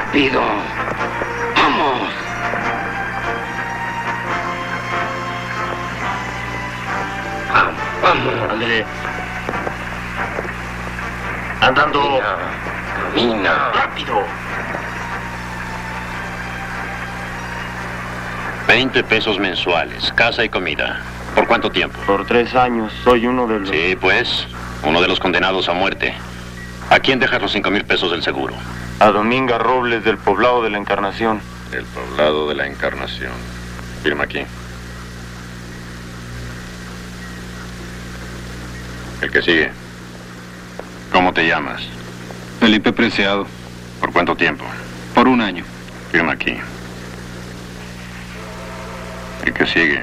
¡Rápido! ¡Vamos! ¡Vamos! Ándale. Andando. Camina. ¡Rápido! 20 pesos mensuales, casa y comida. ¿Por cuánto tiempo? Por 3 años. Soy uno de los... Sí, pues, uno de los condenados a muerte. ¿A quién dejas los 5,000 pesos del seguro? A Dominga Robles, del Poblado de la Encarnación. El Poblado de la Encarnación. Firma aquí. El que sigue. ¿Cómo te llamas? Felipe Preciado. ¿Por cuánto tiempo? Por 1 año. Firma aquí. El que sigue.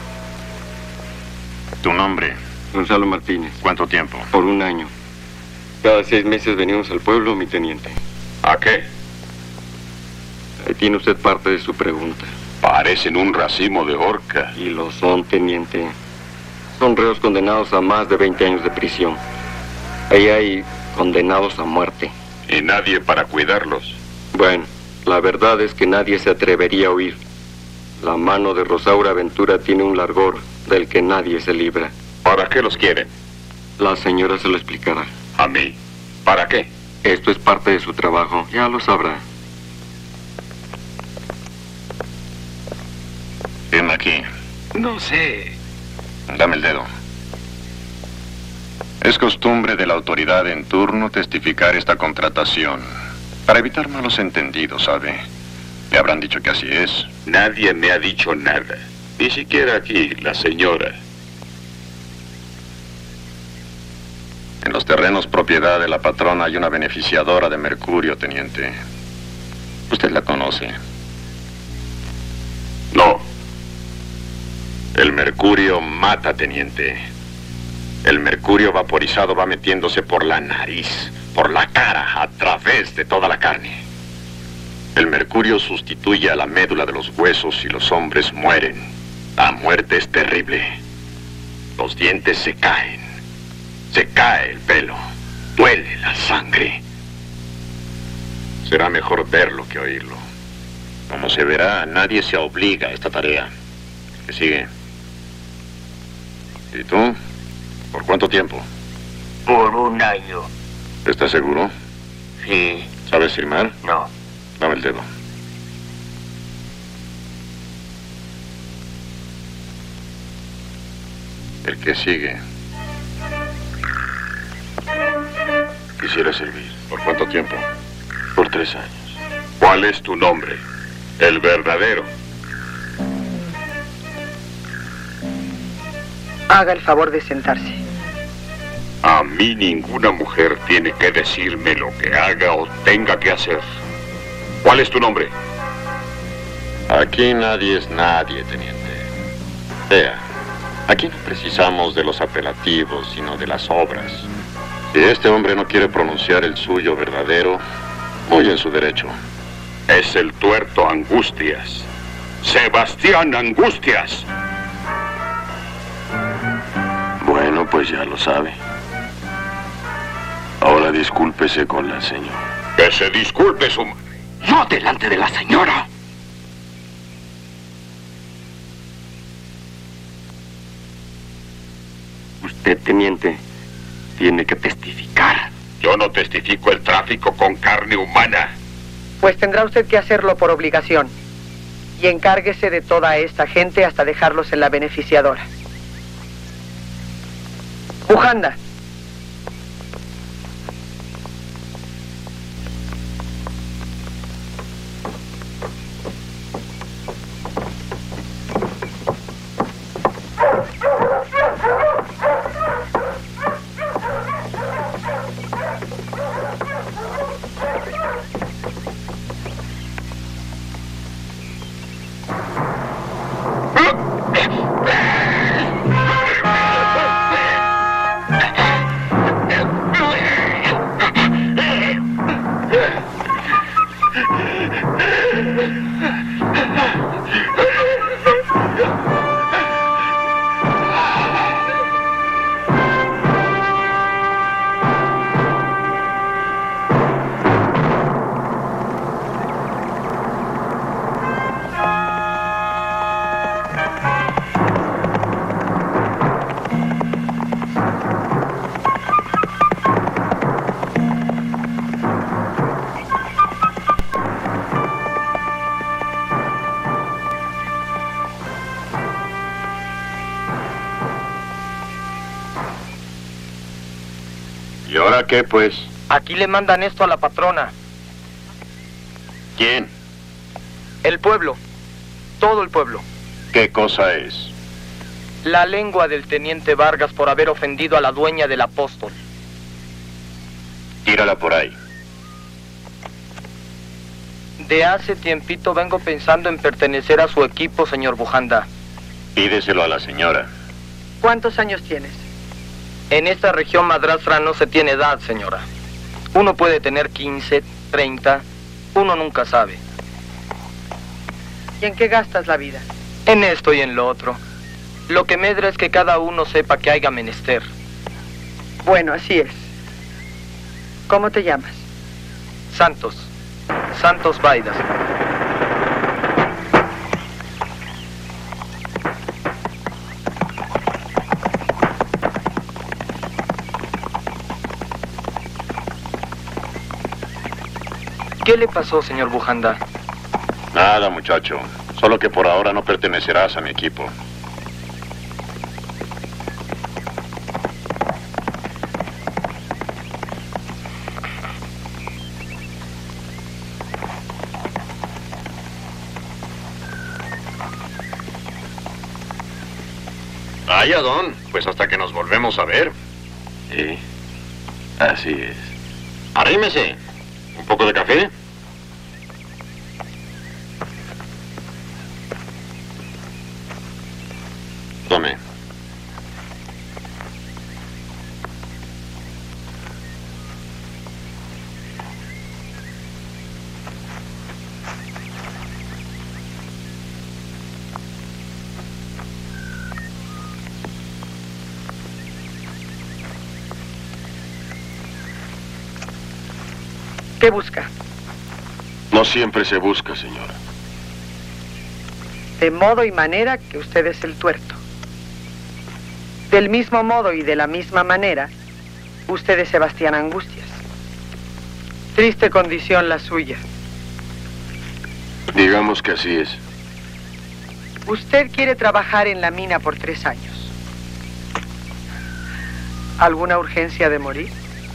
¿Tu nombre? Gonzalo Martínez. ¿Cuánto tiempo? Por 1 año. Cada 6 meses venimos al pueblo, mi teniente. ¿A qué? Ahí tiene usted parte de su pregunta. Parecen un racimo de horca. Y lo son, teniente. Son reos condenados a más de 20 años de prisión. Ahí hay condenados a muerte. Y nadie para cuidarlos. Bueno, la verdad es que nadie se atrevería a huir. La mano de Rosaura Ventura tiene un largor del que nadie se libra. ¿Para qué los quieren? La señora se lo explicará. ¿A mí? ¿Para qué? Esto es parte de su trabajo, ya lo sabrá. Firma aquí. No sé. Dame el dedo. Es costumbre de la autoridad en turno testificar esta contratación. Para evitar malos entendidos, ¿sabe? Le habrán dicho que así es. Nadie me ha dicho nada. Ni siquiera aquí, la señora. En los terrenos propiedad de la patrona hay una beneficiadora de mercurio, teniente. Usted la conoce. No. El mercurio mata, teniente. El mercurio vaporizado va metiéndose por la nariz, por la cara, a través de toda la carne. El mercurio sustituye a la médula de los huesos y los hombres mueren. La muerte es terrible. Los dientes se caen. Se cae el pelo. Duele la sangre. Será mejor verlo que oírlo. Como se verá, nadie se obliga a esta tarea. ¿Qué sigue? ¿Y tú? ¿Por cuánto tiempo? Por 1 año. ¿Estás seguro? Sí. ¿Sabes firmar? No. Dame el dedo. El que sigue. Quisiera servir. ¿Por cuánto tiempo? Por 3 años. ¿Cuál es tu nombre? El verdadero. Haga el favor de sentarse. A mí ninguna mujer tiene que decirme lo que haga o tenga que hacer. ¿Cuál es tu nombre? Aquí nadie es nadie, teniente. Vea, aquí no precisamos de los apelativos, sino de las obras. Si este hombre no quiere pronunciar el suyo verdadero, muy en su derecho. Es el tuerto Angustias. Sebastián Angustias. Bueno, pues ya lo sabe. Ahora discúlpese con la señora. Que se disculpe su... No delante de la señora. Usted, teniente, tiene que testificar. Yo no testifico el tráfico con carne humana. Pues tendrá usted que hacerlo por obligación. Y encárguese de toda esta gente hasta dejarlos en la beneficiadora. Bujanda. qué, pues? Aquí le mandan esto a la patrona. ¿Quién? El pueblo. Todo el pueblo. ¿Qué cosa es? La lengua del teniente Vargas por haber ofendido a la dueña del apóstol. Tírala por ahí. De hace tiempito vengo pensando en pertenecer a su equipo, señor Bujanda. Pídeselo a la señora. ¿Cuántos años tienes? En esta región madrastra no se tiene edad, señora. Uno puede tener 15, 30, uno nunca sabe. ¿Y en qué gastas la vida? En esto y en lo otro. Lo que medra es que cada uno sepa que haya menester. Bueno, así es. ¿Cómo te llamas? Santos. Santos Baidas. ¿Qué le pasó, señor Bujanda? Nada, muchacho. Solo que por ahora no pertenecerás a mi equipo. Vaya, don. Pues hasta que nos volvemos a ver. Sí, así es. Arrímese. ¿Un poco de café? Tome. ¿Qué busca? No siempre se busca, señora. De modo y manera que usted es el tuerto. Del mismo modo y de la misma manera, usted es Sebastián Angustias. Triste condición la suya. Digamos que así es. Usted quiere trabajar en la mina por 3 años. ¿Alguna urgencia de morir?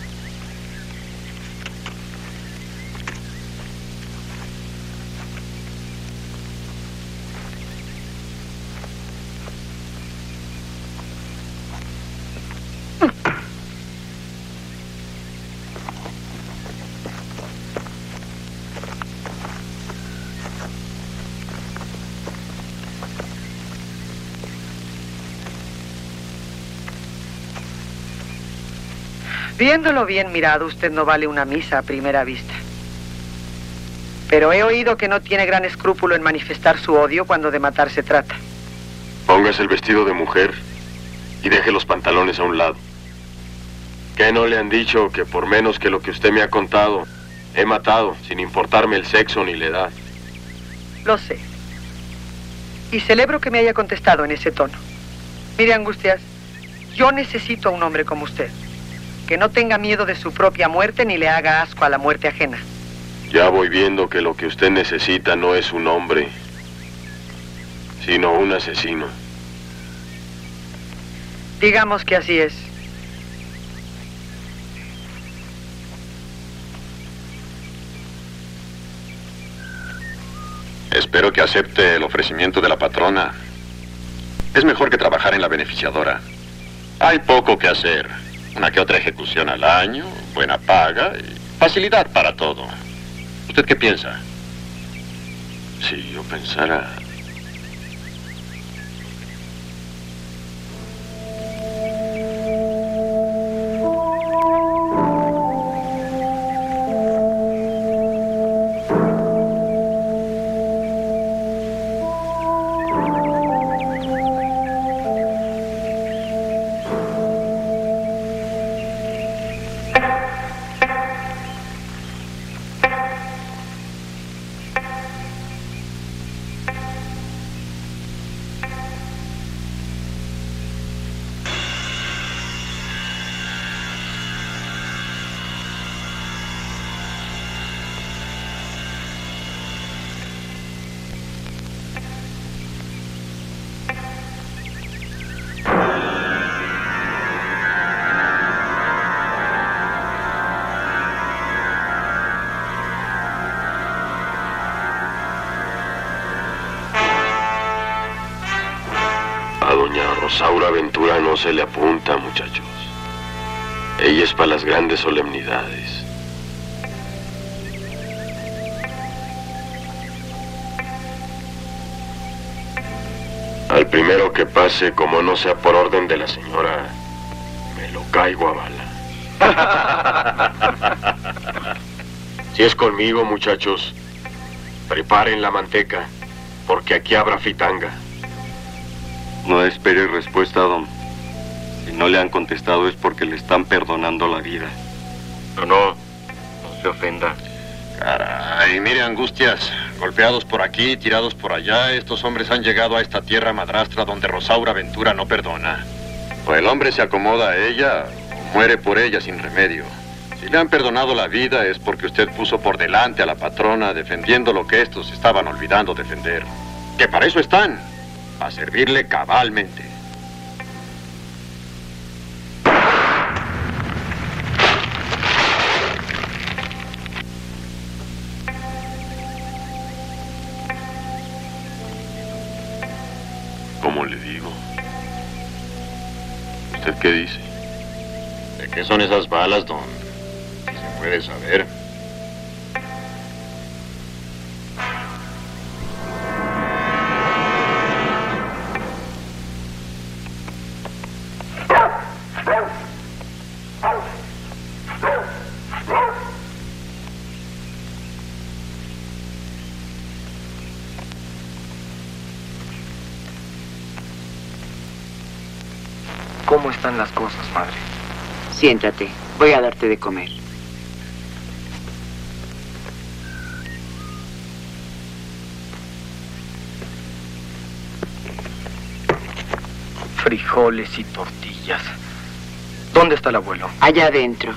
Viéndolo bien mirado, usted no vale una misa a primera vista. Pero he oído que no tiene gran escrúpulo en manifestar su odio cuando de matar se trata. Póngase el vestido de mujer y deje los pantalones a un lado. ¿Qué no le han dicho que por menos que lo que usted me ha contado, he matado sin importarme el sexo ni la edad? Lo sé. Y celebro que me haya contestado en ese tono. Mire, Angustias, yo necesito a un hombre como usted, que no tenga miedo de su propia muerte ni le haga asco a la muerte ajena. Ya voy viendo que lo que usted necesita no es un hombre, sino un asesino. Digamos que así es. Espero que acepte el ofrecimiento de la patrona. Es mejor que trabajar en la beneficiadora. Hay poco que hacer. Una que otra ejecución al año, buena paga y facilidad para todo. ¿Usted qué piensa? Si yo pensara... Rosaura Ventura no se le apunta, muchachos. Ella es para las grandes solemnidades. Al primero que pase, como no sea por orden de la señora, me lo caigo a bala. Si es conmigo, muchachos, preparen la manteca, porque aquí habrá fritanga. No espere respuesta, don. Si no le han contestado es porque le están perdonando la vida. No se ofenda. Caray, mire, Angustias, golpeados por aquí, tirados por allá, estos hombres han llegado a esta tierra madrastra donde Rosaura Ventura no perdona. O el hombre se acomoda a ella, o muere por ella sin remedio. Si le han perdonado la vida es porque usted puso por delante a la patrona defendiendo lo que estos estaban olvidando defender. Que para eso están, a servirle cabalmente. ¿Cómo le digo? ¿Usted qué dice? ¿De qué son esas balas, don? Si se puede saber. ¿Cómo están las cosas, madre? Siéntate, voy a darte de comer. Frijoles y tortillas. ¿Dónde está el abuelo? Allá adentro.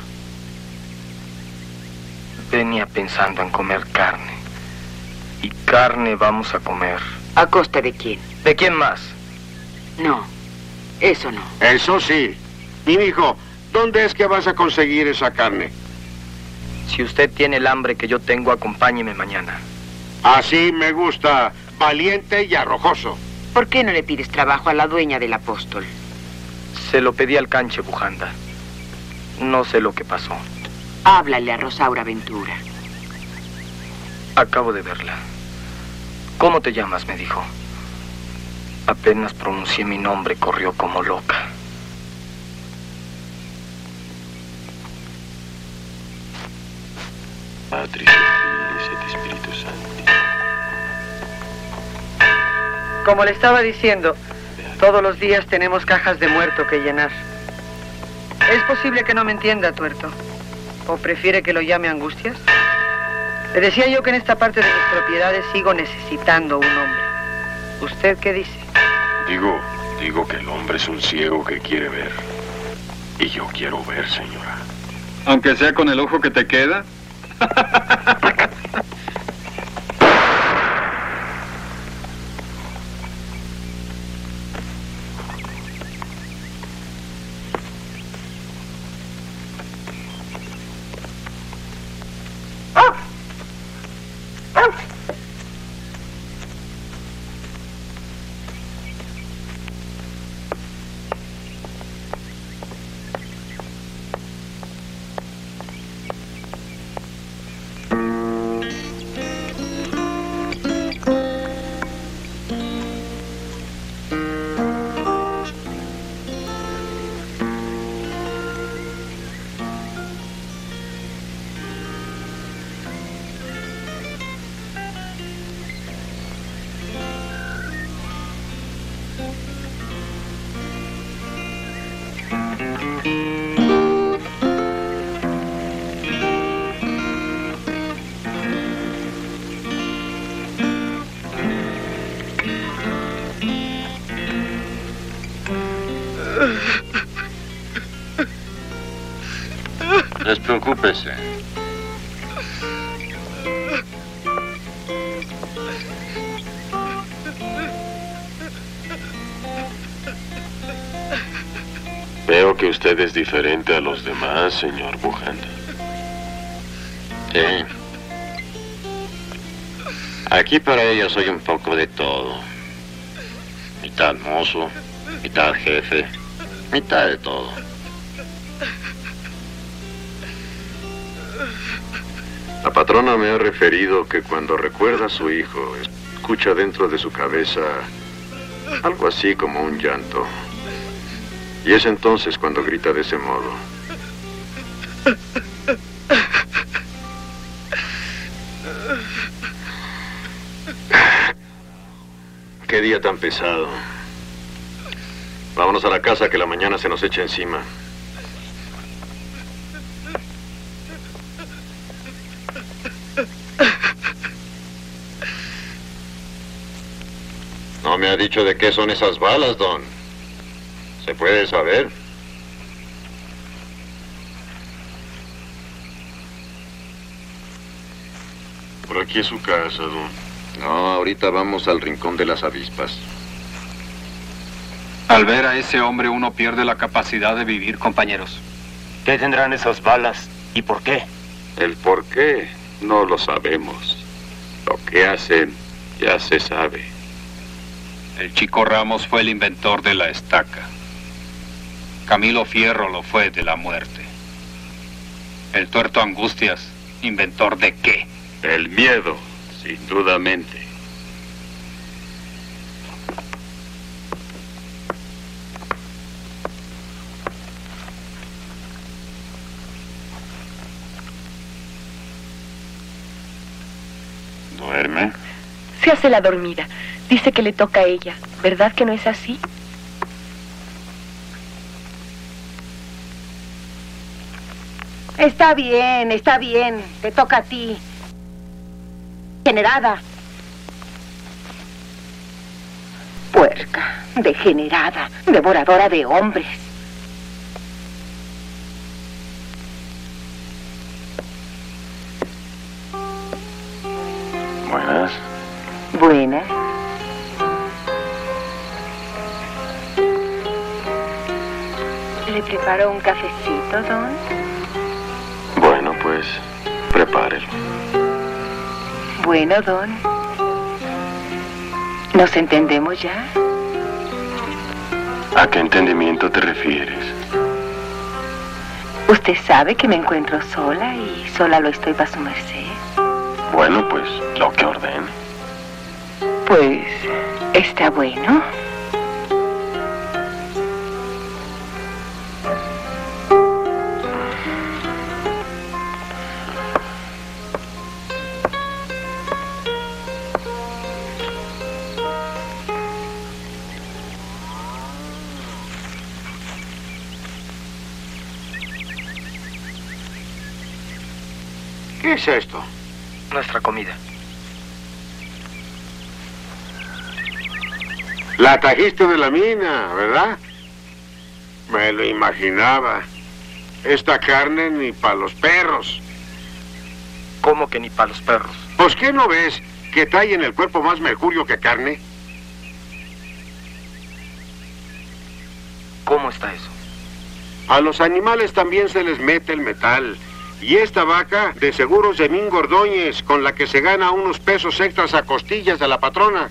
Venía pensando en comer carne. Y carne vamos a comer. ¿A costa de quién? ¿De quién más? No, eso no. Eso sí. Mi hijo, ¿dónde es que vas a conseguir esa carne? Si usted tiene el hambre que yo tengo, acompáñeme mañana. Así me gusta, valiente y arrojoso. ¿Por qué no le pides trabajo a la dueña del apóstol? Se lo pedí al canche, Bujanda. No sé lo que pasó. Háblale a Rosaura Ventura. Acabo de verla. ¿Cómo te llamas?, me dijo. Apenas pronuncié mi nombre, corrió como loca. Patri, Filii et Spiritus Sancti. Como le estaba diciendo, todos los días tenemos cajas de muerto que llenar. Es posible que no me entienda, tuerto. ¿O prefiere que lo llame Angustias? Le decía yo que en esta parte de mis propiedades sigo necesitando un hombre. ¿Usted qué dice? Digo que el hombre es un ciego que quiere ver. Y yo quiero ver, señora. Aunque sea con el ojo que te queda. Despreocúpese. Veo que usted es diferente a los demás, señor Bujanda. Sí. Aquí para ella soy un poco de todo. Mitad mozo, Mitad jefe, mitad de todo. La patrona me ha referido que cuando recuerda a su hijo, escucha dentro de su cabeza algo así como un llanto. Y es entonces cuando grita de ese modo. Qué día tan pesado. Vámonos a la casa que la mañana se nos echa encima. No me ha dicho de qué son esas balas, Don. ¿Se puede saber? Por aquí es su casa, Don. No, ahorita vamos al rincón de las avispas. Al ver a ese hombre uno pierde la capacidad de vivir, compañeros. ¿Qué tendrán esas balas y por qué? El por qué no lo sabemos. Lo que hacen ya se sabe. El Chico Ramos fue el inventor de la estaca. Camilo Fierro lo fue de la muerte. El Tuerto Angustias, ¿inventor de qué? El miedo, sin dudamente. ¿Duerme? Se hace la dormida. Dice que le toca a ella. ¿Verdad que no es así? Está bien, está bien. Te toca a ti. Degenerada. Puerca, degenerada, devoradora de hombres. Buenas. Buenas. ¿Le preparó un cafecito, Don? Bueno, pues, prepárelo. Bueno, Don. ¿Nos entendemos ya? ¿A qué entendimiento te refieres? Usted sabe que me encuentro sola y sola lo estoy para su merced. Bueno, pues, lo que ordene. Pues, está bueno. ¿Qué es esto? Nuestra comida. La trajiste de la mina, ¿verdad? Me lo imaginaba. Esta carne ni para los perros. ¿Cómo que ni para los perros? ¿Pues qué no ves que trae en el cuerpo más mercurio que carne? ¿Cómo está eso? A los animales también se les mete el metal. Y esta vaca, de seguro es de Min Ordóñez, con la que se gana unos pesos extras a costillas de la patrona.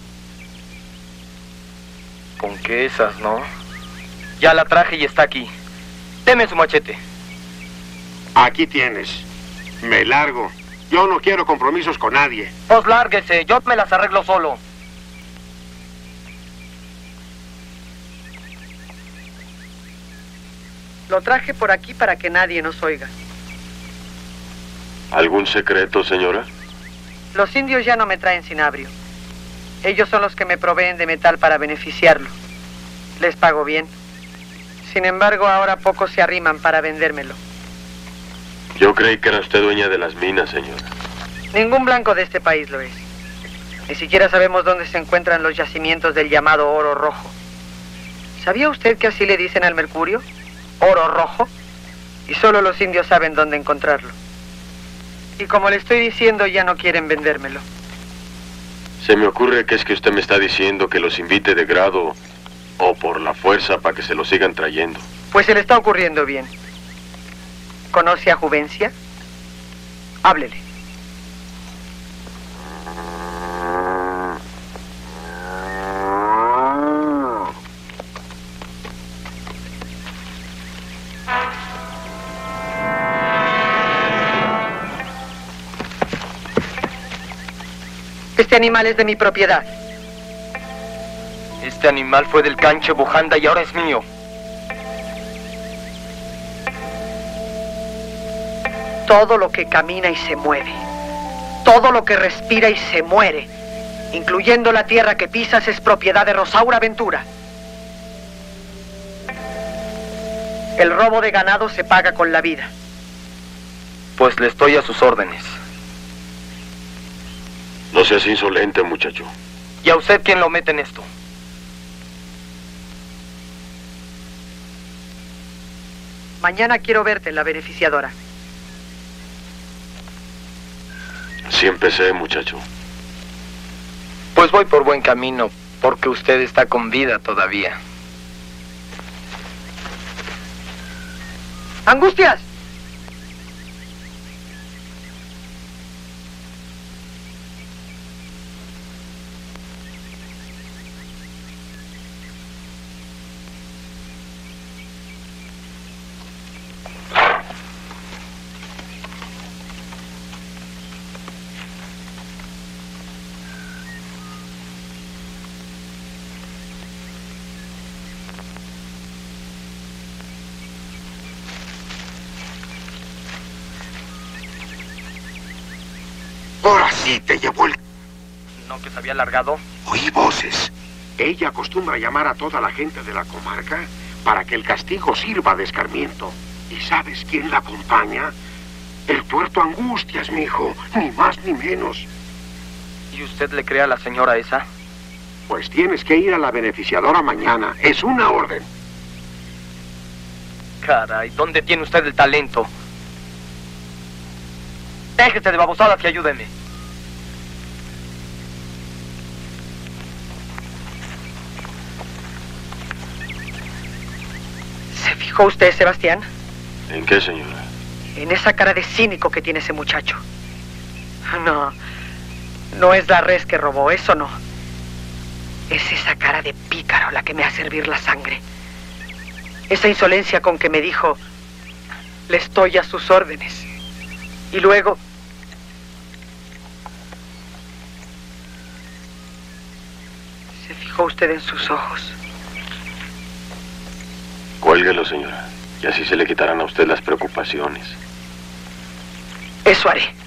Con que esas, ¿no? Ya la traje y está aquí. Deme su machete. Aquí tienes. Me largo. Yo no quiero compromisos con nadie. Pues lárguese, yo me las arreglo solo. Lo traje por aquí para que nadie nos oiga. ¿Algún secreto, señora? Los indios ya no me traen cinabrio. Ellos son los que me proveen de metal para beneficiarlo. Les pago bien. Sin embargo, ahora pocos se arriman para vendérmelo. Yo creí que era usted dueña de las minas, señora. Ningún blanco de este país lo es. Ni siquiera sabemos dónde se encuentran los yacimientos del llamado oro rojo. ¿Sabía usted que así le dicen al mercurio? Oro rojo. Y solo los indios saben dónde encontrarlo. Y como le estoy diciendo, ya no quieren vendérmelo. Se me ocurre que es que usted me está diciendo que los invite de grado o por la fuerza para que se lo sigan trayendo. Pues se le está ocurriendo bien. ¿Conoce a Juvencia? Háblele. Este animal es de mi propiedad. Este animal fue del Canche Bojanda y ahora es mío. Todo lo que camina y se mueve, todo lo que respira y se muere, incluyendo la tierra que pisas, es propiedad de Rosaura Ventura. El robo de ganado se paga con la vida. Pues le estoy a sus órdenes. No seas insolente, muchacho. ¿Y a usted quién lo mete en esto? Mañana quiero verte en la beneficiadora. Así empecé, muchacho. Pues voy por buen camino, porque usted está con vida todavía. ¡Angustias! Ahora sí te llevó el... ¿No que se había largado? Oí voces. Ella acostumbra llamar a toda la gente de la comarca para que el castigo sirva de escarmiento. ¿Y sabes quién la acompaña? El tuerto Angustias, mijo. Ni más ni menos. ¿Y usted le cree a la señora esa? Pues tienes que ir a la beneficiadora mañana. Es una orden. Caray, ¿dónde tiene usted el talento? Déjese de babosadas y ayúdeme. ¿Se fijó usted, Sebastián? ¿En qué, señora? En esa cara de cínico que tiene ese muchacho. No, no es la res que robó, eso no. Es esa cara de pícaro la que me hace hervir la sangre. Esa insolencia con que me dijo, le estoy a sus órdenes. Y luego... ¿Se fijó usted en sus ojos? Cuélguelo, señora. Y así se le quitarán a usted las preocupaciones. Eso haré.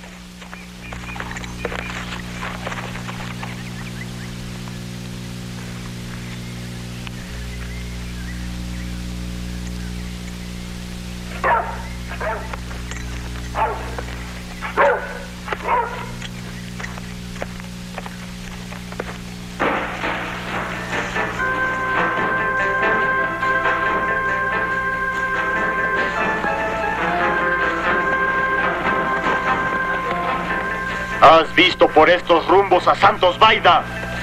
¿Has visto por estos rumbos a Santos Baida?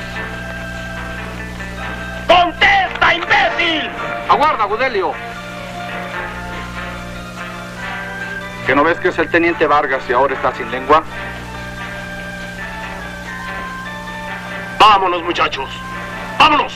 ¡Contesta, imbécil! ¡Aguarda, Gudelio! ¿Que no ves que es el teniente Vargas y ahora está sin lengua? ¡Vámonos, muchachos! ¡Vámonos!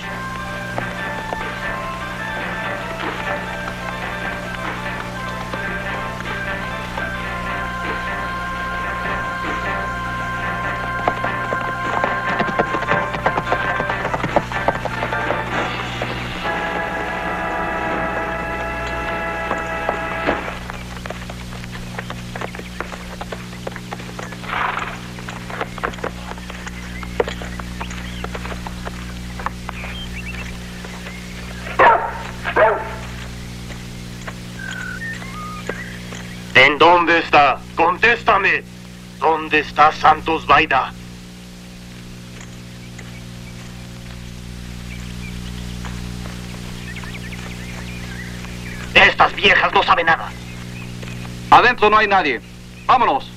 ¿En dónde está? ¡Contéstame! ¿Dónde está Santos Baida? Estas viejas no saben nada. Adentro no hay nadie. ¡Vámonos!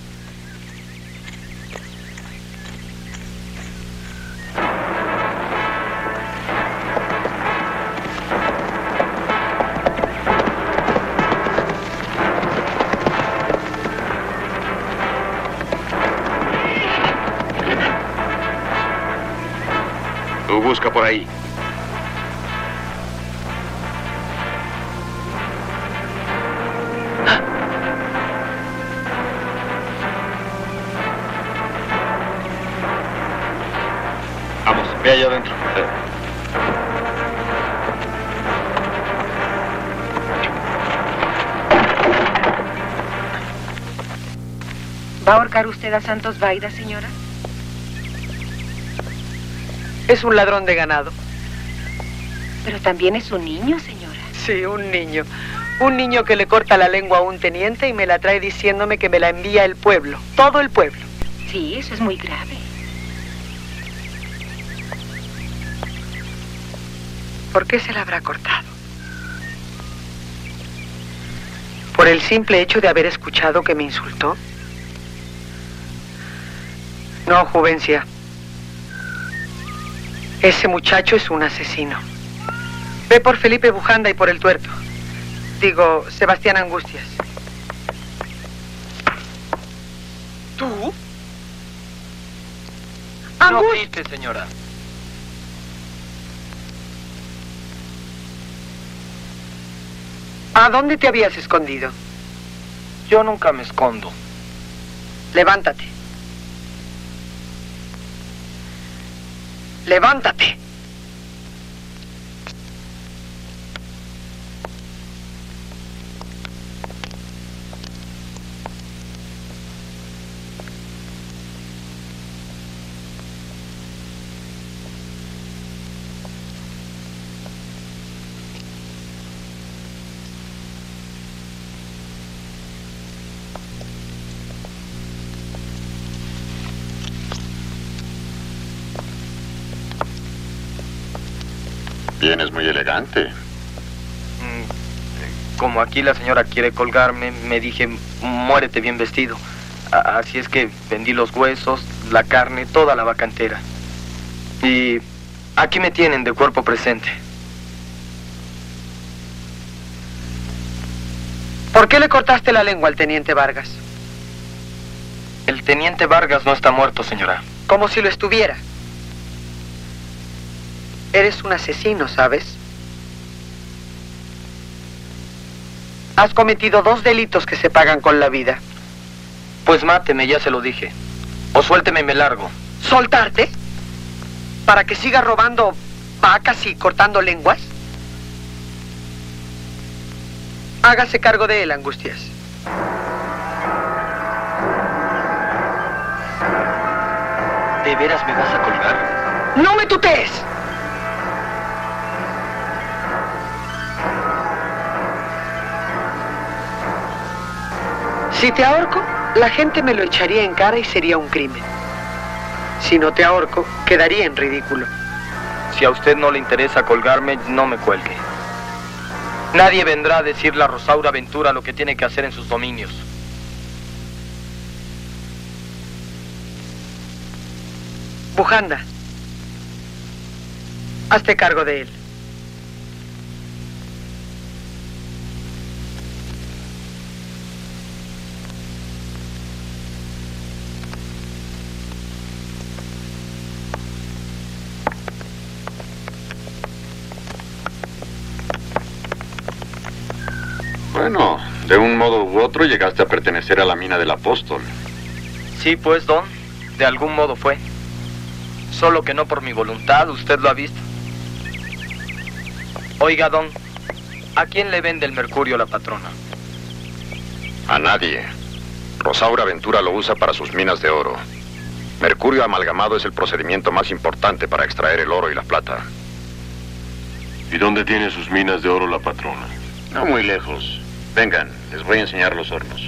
Tú busca por ahí. Ve allá adentro. ¿Va a ahorcar usted a Santos Baida, señora? Es un ladrón de ganado. Pero también es un niño, señora. Sí, un niño. Un niño que le corta la lengua a un teniente y me la trae diciéndome que me la envía el pueblo. Todo el pueblo. Sí, eso es muy grave. ¿Por qué se la habrá cortado? ¿Por el simple hecho de haber escuchado que me insultó? No, Juvencia. Ese muchacho es un asesino. Ve por Felipe Bujanda y por el tuerto. Digo, Sebastián Angustias. ¿Tú? No grite, señora. ¿A dónde te habías escondido? Yo nunca me escondo. Levántate. ¡Levántate! Vienes muy elegante. Como aquí la señora quiere colgarme, me dije, muérete bien vestido. Así es que vendí los huesos, la carne, toda la vaca entera. Y aquí me tienen de cuerpo presente. ¿Por qué le cortaste la lengua al teniente Vargas? El teniente Vargas no está muerto, señora. Como si lo estuviera. Eres un asesino, ¿sabes? Has cometido 2 delitos que se pagan con la vida. Pues máteme, ya se lo dije. O suélteme y me largo. ¿Soltarte? ¿Para que siga robando vacas y cortando lenguas? Hágase cargo de él, Angustias. ¿De veras me vas a colgar? ¡No me tutees! Si te ahorco, la gente me lo echaría en cara y sería un crimen. Si no te ahorco, quedaría en ridículo. Si a usted no le interesa colgarme, no me cuelgue. Nadie vendrá a decirle a Rosaura Ventura lo que tiene que hacer en sus dominios. Bujanda, hazte cargo de él. Bueno, de un modo u otro llegaste a pertenecer a la mina del Apóstol. Sí, pues, don. De algún modo fue. Solo que no por mi voluntad, usted lo ha visto. Oiga, don, ¿a quién le vende el mercurio la patrona? A nadie. Rosaura Ventura lo usa para sus minas de oro. Mercurio amalgamado es el procedimiento más importante para extraer el oro y la plata. ¿Y dónde tiene sus minas de oro la patrona? No muy lejos. Vengan, les voy a enseñar los hornos.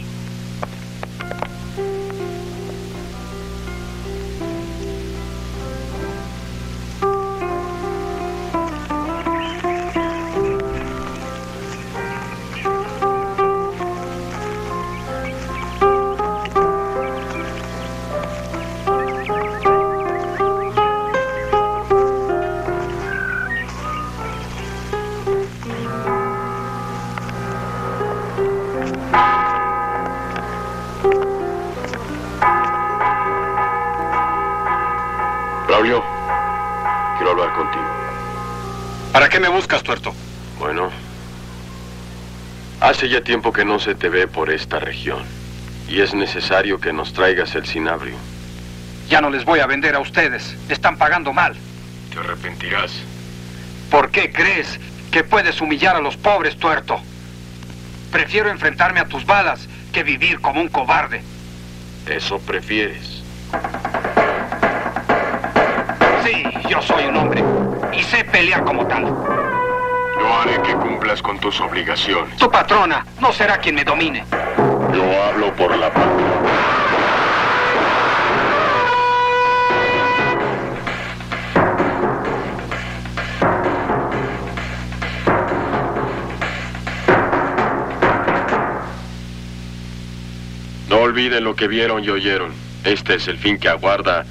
Braulio, quiero hablar contigo. ¿Para qué me buscas, tuerto? Bueno, hace ya tiempo que no se te ve por esta región y es necesario que nos traigas el cinabrio. Ya no les voy a vender a ustedes. Están pagando mal. Te arrepentirás. ¿Por qué crees que puedes humillar a los pobres, tuerto? Prefiero enfrentarme a tus balas que vivir como un cobarde. ¿Eso prefieres? Sí, yo soy un hombre y sé pelear como tal. Yo haré que cumplas con tus obligaciones. Tu patrona no será quien me domine. Yo hablo por la patria. No olviden lo que vieron y oyeron. Este es el fin que aguarda.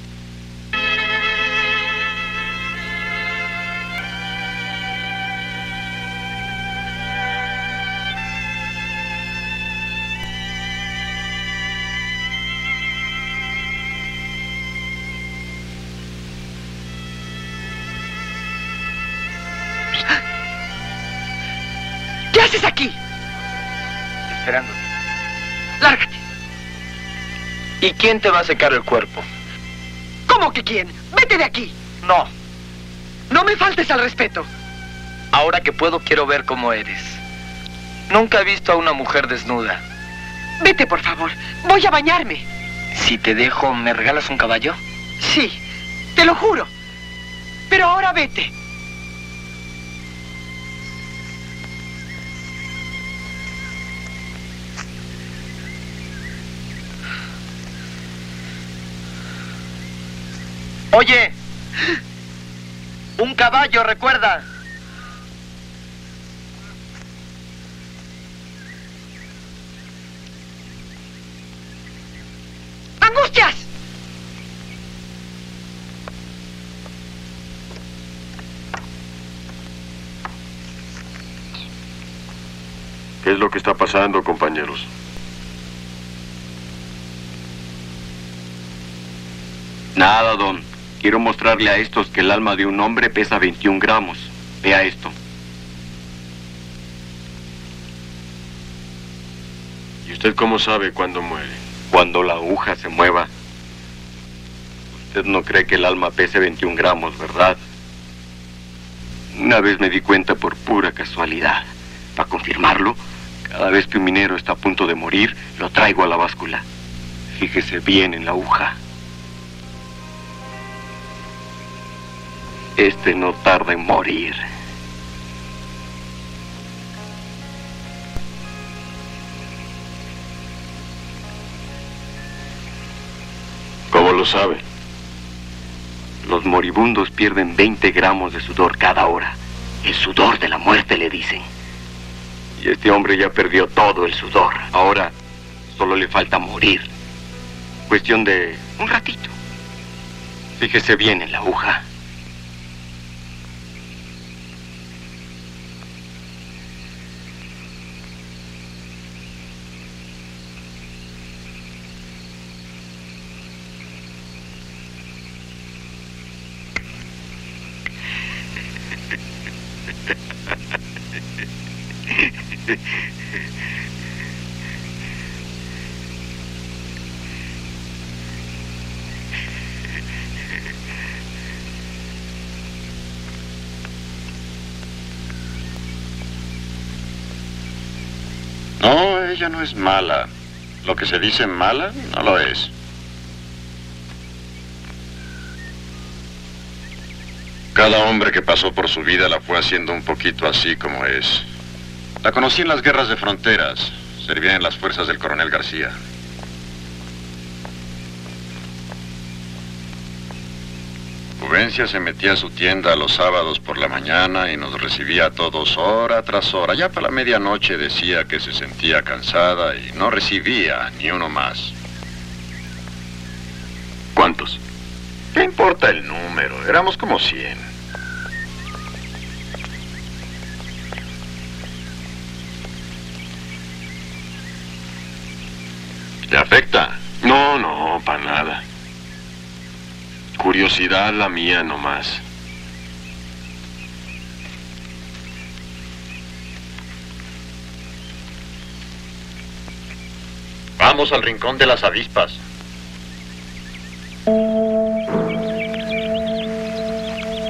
¿Qué haces aquí? Esperando. Lárgate. ¿Y quién te va a secar el cuerpo? ¿Cómo que quién? Vete de aquí. No. No me faltes al respeto. Ahora que puedo, quiero ver cómo eres. Nunca he visto a una mujer desnuda. Vete, por favor. Voy a bañarme. Si te dejo, ¿me regalas un caballo? Sí, te lo juro. Pero ahora vete. Oye, un caballo, recuerda. ¡Angustias! ¿Qué es lo que está pasando, compañeros? Nada, don. Quiero mostrarle a estos que el alma de un hombre pesa 21 gramos. Vea esto. ¿Y usted cómo sabe cuándo muere? Cuando la aguja se mueva. Usted no cree que el alma pese 21 gramos, ¿verdad? Una vez me di cuenta por pura casualidad. Para confirmarlo, cada vez que un minero está a punto de morir, lo traigo a la báscula. Fíjese bien en la aguja. Este no tarda en morir. ¿Cómo lo sabe? Los moribundos pierden 20 gramos de sudor cada hora. El sudor de la muerte, le dicen. Y este hombre ya perdió todo el sudor. Ahora solo le falta morir. Cuestión de un ratito. Fíjese bien en la aguja. No, ella no es mala. Lo que se dice mala, no lo es. Cada hombre que pasó por su vida la fue haciendo un poquito así como es. La conocí en las guerras de fronteras. Servía en las fuerzas del coronel García. Juvencia se metía a su tienda los sábados por la mañana y nos recibía a todos hora tras hora. Ya para la medianoche decía que se sentía cansada y no recibía ni uno más. ¿Cuántos? ¿Qué importa el número? Éramos como 100. ¿Te afecta? No, no, para nada. Curiosidad la mía nomás. Vamos al rincón de las avispas.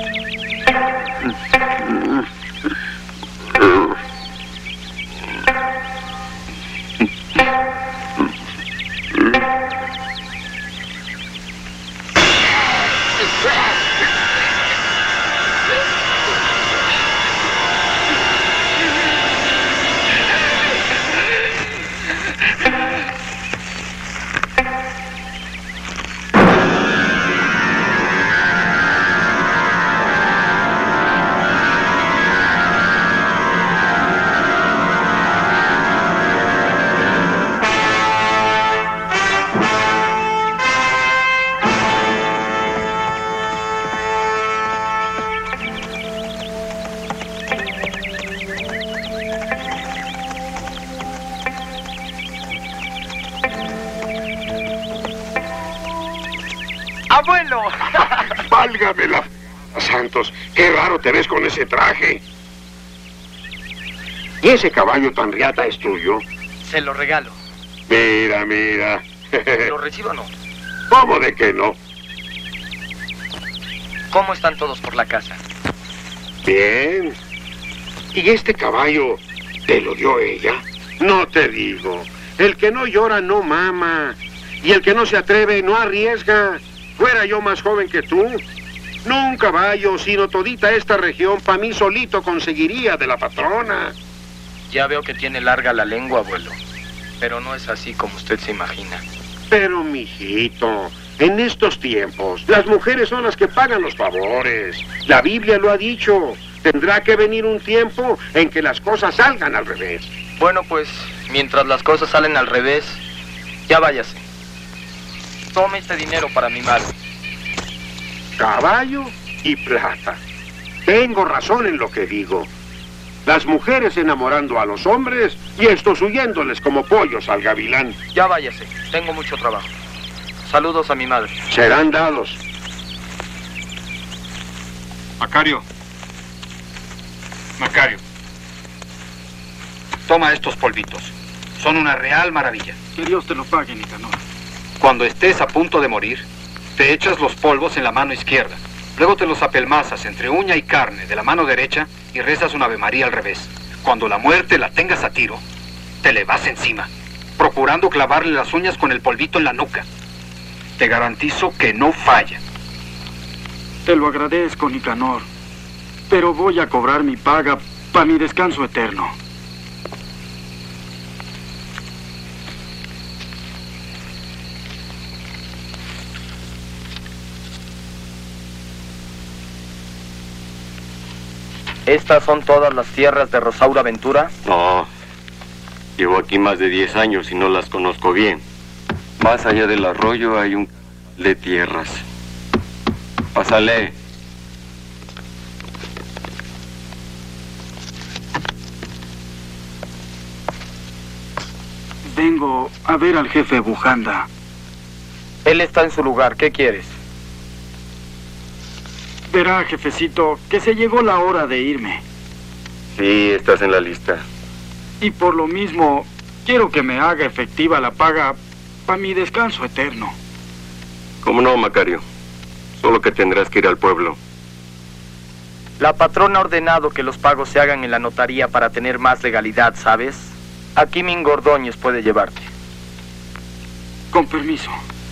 ¡Abuelo! ¡Válgame la... Santos! ¡Qué raro te ves con ese traje! ¿Y ese caballo tan riata es tuyo? Se lo regalo. Mira, mira. ¿Lo recibo o no? ¿Cómo de que no? ¿Cómo están todos por la casa? Bien. ¿Y este caballo te lo dio ella? No te digo. El que no llora no mama. Y el que no se atreve no arriesga. Fuera yo más joven que tú, no un caballo, sino todita esta región pa' mí solito conseguiría de la patrona. Ya veo que tiene larga la lengua, abuelo. Pero no es así como usted se imagina. Pero, mijito, en estos tiempos, las mujeres son las que pagan los favores. La Biblia lo ha dicho. Tendrá que venir un tiempo en que las cosas salgan al revés. Bueno, pues, mientras las cosas salen al revés, ya váyase. Tome este dinero para mi madre. Caballo y plata. Tengo razón en lo que digo. Las mujeres enamorando a los hombres y estos huyéndoles como pollos al gavilán. Ya váyase, tengo mucho trabajo. Saludos a mi madre. Serán dados. Macario. Macario. Toma estos polvitos. Son una real maravilla. Que Dios te lo pague, Nicanor. Cuando estés a punto de morir, te echas los polvos en la mano izquierda. Luego te los apelmazas entre uña y carne de la mano derecha y rezas una Ave María al revés. Cuando la muerte la tengas a tiro, te le vas encima, procurando clavarle las uñas con el polvito en la nuca. Te garantizo que no falla. Te lo agradezco, Nicanor. Pero voy a cobrar mi paga para mi descanso eterno. ¿Estas son todas las tierras de Rosaura Ventura? No. Llevo aquí más de 10 años y no las conozco bien. Más allá del arroyo hay un de tierras. Pásale. Vengo a ver al jefe Bujanda. Él está en su lugar. ¿Qué quieres? Verá, jefecito, que se llegó la hora de irme. Sí, estás en la lista. Y por lo mismo, quiero que me haga efectiva la paga para mi descanso eterno. ¿Cómo no, Macario? Solo que tendrás que ir al pueblo. La patrona ha ordenado que los pagos se hagan en la notaría para tener más legalidad, ¿sabes? Aquí Mingo Ordóñez puede llevarte. Con permiso.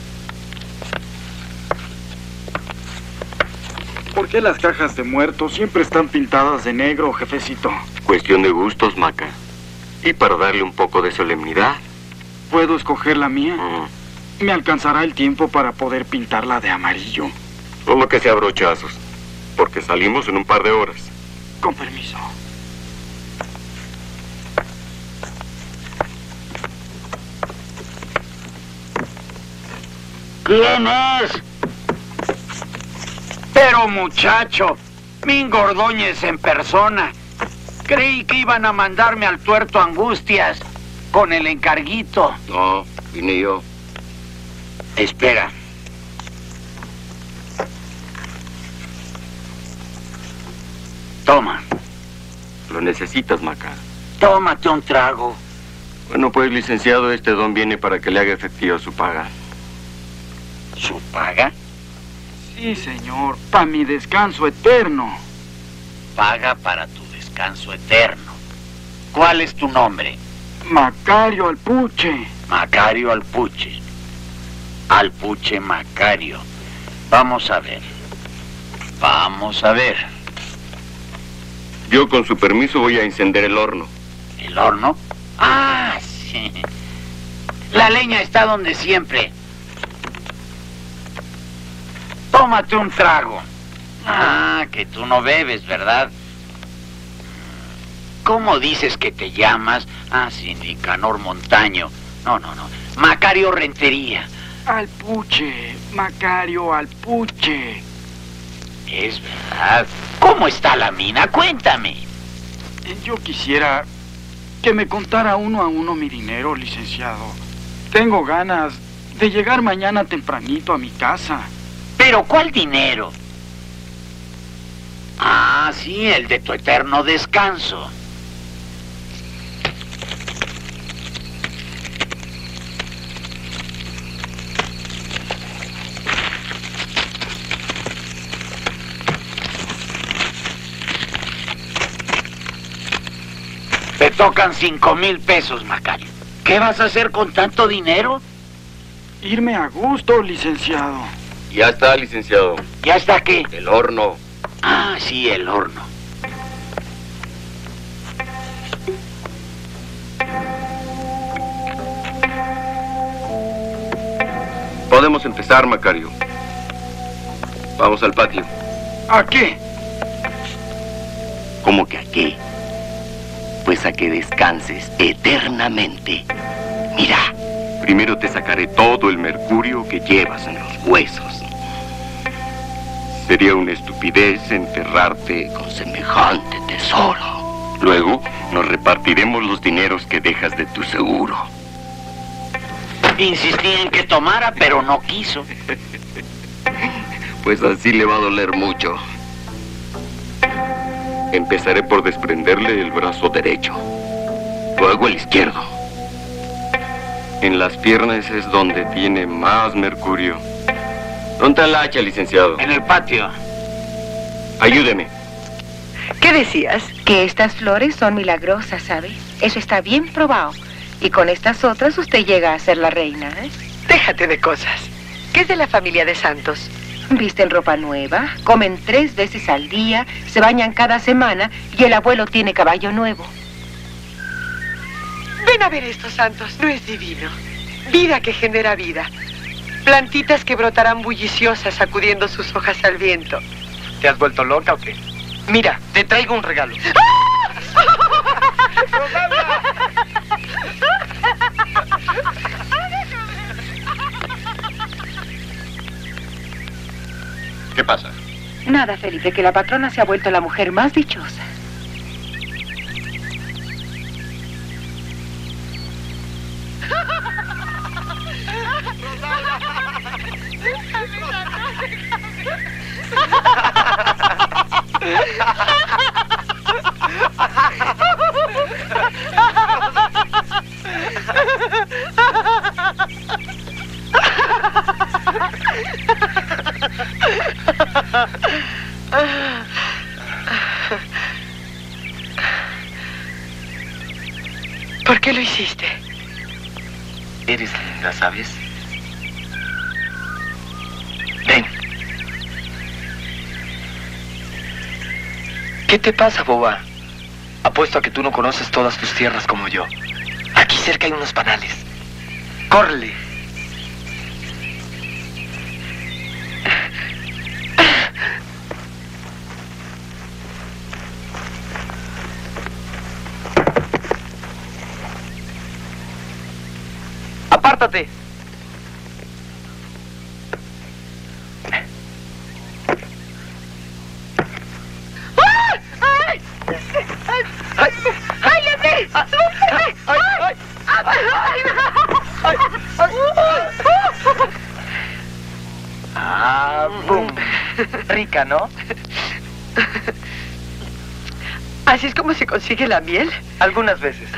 ¿Por qué las cajas de muertos siempre están pintadas de negro, jefecito? Cuestión de gustos, Maca. Y para darle un poco de solemnidad. ¿Puedo escoger la mía? ¿Me alcanzará el tiempo para poder pintarla de amarillo? Solo que sea brochazos, porque salimos en un par de horas. Con permiso. ¿Quién es? Pero muchacho, Mingo Ordóñez en persona. Creí que iban a mandarme al tuerto Angustias con el encarguito. No, vine yo. Espera. Toma. Lo necesitas, Maca. Tómate un trago. Bueno, pues, licenciado, este don viene para que le haga efectiva su paga. ¿Su paga? Sí, señor, para mi descanso eterno. Paga para tu descanso eterno. ¿Cuál es tu nombre? Macario Alpuche. Macario Alpuche. Alpuche Macario. Vamos a ver. Vamos a ver. Yo, con su permiso, voy a encender el horno. ¿El horno? Ah, sí. La leña está donde siempre. Tómate un trago. Ah, que tú no bebes, ¿verdad? ¿Cómo dices que te llamas? Ah, sí, Nicanor Montaño. No. Macario Rentería. Alpuche, Macario Alpuche. Es verdad. ¿Cómo está la mina? Cuéntame. Yo quisiera que me contara uno a uno mi dinero, licenciado. Tengo ganas de llegar mañana tempranito a mi casa. ¿Pero cuál dinero? Ah, sí, el de tu eterno descanso. Te tocan 5,000 pesos, Macario. ¿Qué vas a hacer con tanto dinero? Irme a gusto, licenciado. Ya está, licenciado. ¿Ya está qué? El horno. Ah, sí, el horno. Podemos empezar, Macario. Vamos al patio. ¿A qué? ¿Cómo que a qué? Pues a que descanses eternamente. Mira, primero te sacaré todo el mercurio que llevas en los huesos. Sería una estupidez enterrarte con semejante tesoro. Luego nos repartiremos los dineros que dejas de tu seguro. Insistí en que tomara, pero no quiso. Pues así le va a doler mucho. Empezaré por desprenderle el brazo derecho, luego el izquierdo. En las piernas es donde tiene más mercurio. ¿Dónde está el hacha, licenciado? En el patio. Ayúdeme. ¿Qué decías? Que estas flores son milagrosas, ¿sabe? Eso está bien probado. Y con estas otras usted llega a ser la reina, ¿eh? Déjate de cosas. ¿Qué es de la familia de Santos? Visten ropa nueva, comen 3 veces al día, se bañan cada semana y el abuelo tiene caballo nuevo. Ven a ver esto, Santos. ¿No es divino? Vida que genera vida. Plantitas que brotarán bulliciosas sacudiendo sus hojas al viento. ¿Te has vuelto loca o qué? Mira, te traigo un regalo. ¿Qué pasa? Nada, Felipe, que la patrona se ha vuelto la mujer más dichosa. ¿Por qué lo hiciste? Eres linda, ¿sabes? Ven. ¿Qué te pasa, boba? Apuesto a que tú no conoces todas tus tierras como yo. Aquí cerca hay unos panales. ¡Córrele! ¡Apártate! Ah, boom. Rica, ¿no? ¿Así es como se consigue la miel? Algunas veces.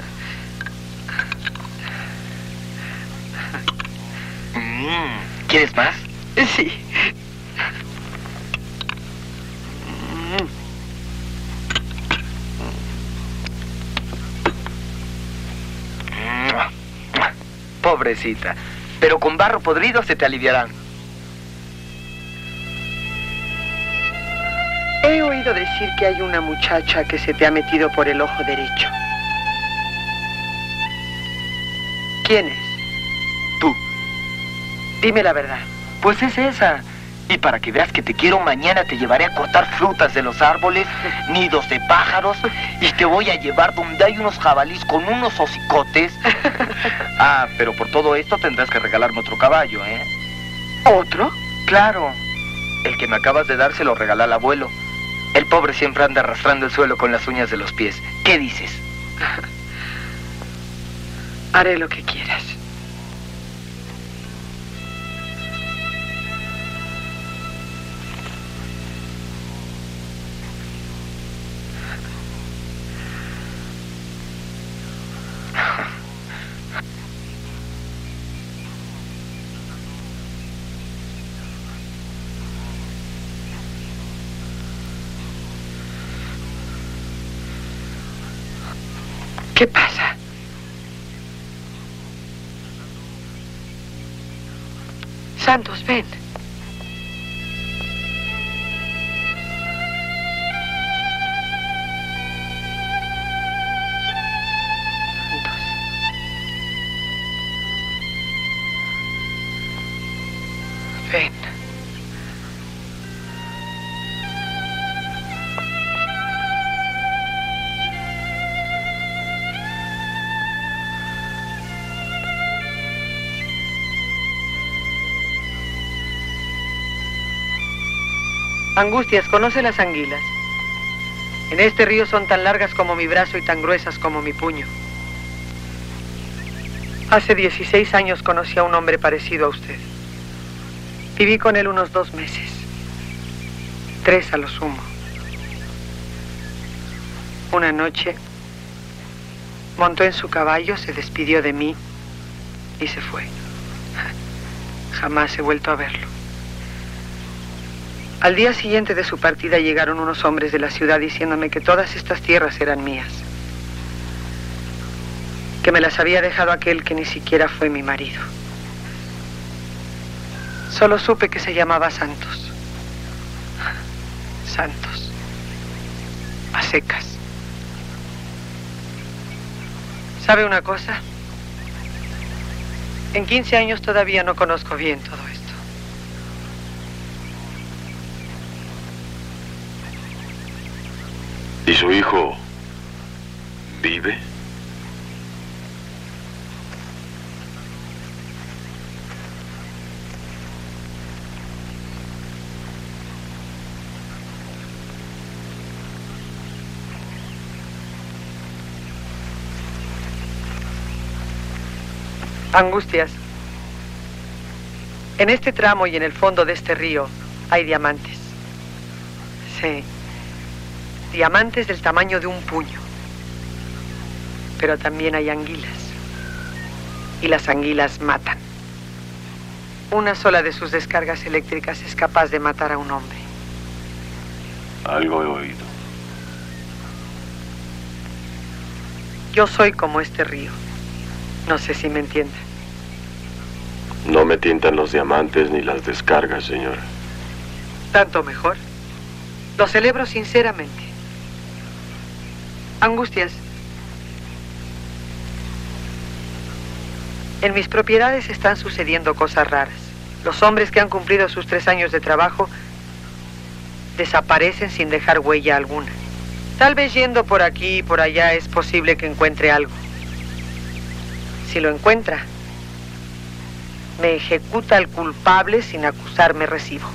¿Quieres más? Sí. Pobrecita. Pero con barro podrido se te aliviarán. He oído decir que hay una muchacha que se te ha metido por el ojo derecho. ¿Quién es? Tú. Dime la verdad. Pues es esa. Y para que veas que te quiero, mañana te llevaré a cortar frutas de los árboles, nidos de pájaros, y te voy a llevar donde hay unos jabalís con unos hocicotes. Ah, pero por todo esto tendrás que regalarme otro caballo, ¿eh? ¿Otro? Claro. El que me acabas de dar se lo regalé al abuelo. El pobre siempre anda arrastrando el suelo con las uñas de los pies. ¿Qué dices? Haré lo que quieras. ¿Qué pasa? Santos, ven. Santos. Ven. Angustias, ¿conoce las anguilas? En este río son tan largas como mi brazo y tan gruesas como mi puño. Hace 16 años conocí a un hombre parecido a usted. Viví con él unos 2 meses. 3 a lo sumo. Una noche montó en su caballo, se despidió de mí y se fue. Jamás he vuelto a verlo. Al día siguiente de su partida llegaron unos hombres de la ciudad diciéndome que todas estas tierras eran mías. Que me las había dejado aquel que ni siquiera fue mi marido. Solo supe que se llamaba Santos. Santos. A secas. ¿Sabe una cosa? En 15 años todavía no conozco bien todo esto. ¿Y su hijo vive? Angustias. En este tramo y en el fondo de este río hay diamantes. Sí. Diamantes del tamaño de un puño. Pero también hay anguilas. Y las anguilas matan. Una sola de sus descargas eléctricas es capaz de matar a un hombre. Algo he oído. Yo soy como este río. No sé si me entienden. No me tientan los diamantes ni las descargas, señor. Tanto mejor. Lo celebro sinceramente. Angustias. En mis propiedades están sucediendo cosas raras. Los hombres que han cumplido sus 3 años de trabajo desaparecen sin dejar huella alguna. Tal vez yendo por aquí y por allá es posible que encuentre algo. Si lo encuentra, me ejecuta al culpable sin acusarme recibo.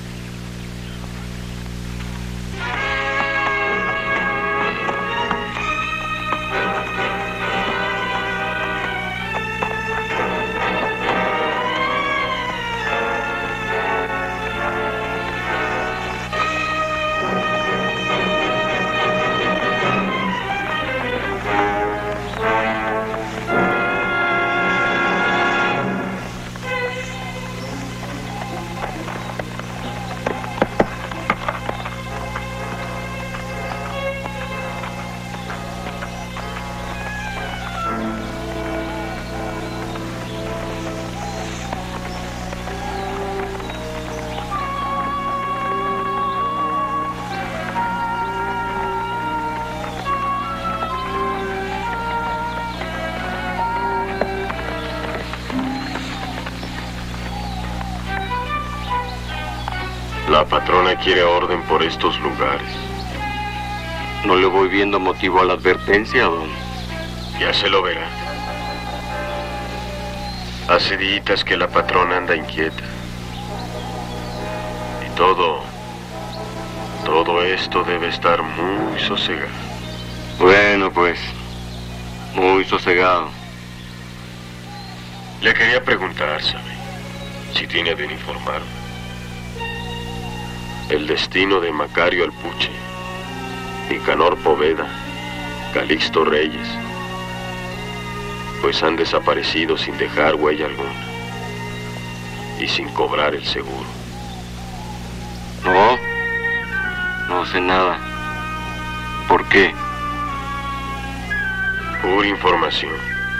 La patrona quiere orden por estos lugares. No le voy viendo motivo a la advertencia, don. Ya se lo verá. Hace días que la patrona anda inquieta. Y todo esto debe estar muy sosegado. Bueno, pues, muy sosegado. Le quería preguntar, ¿sabe? Si tiene a bien informarme. El destino de Macario Alpuche, Nicanor Poveda, Calixto Reyes, pues han desaparecido sin dejar huella alguna y sin cobrar el seguro. No sé nada. ¿Por qué? Pura información.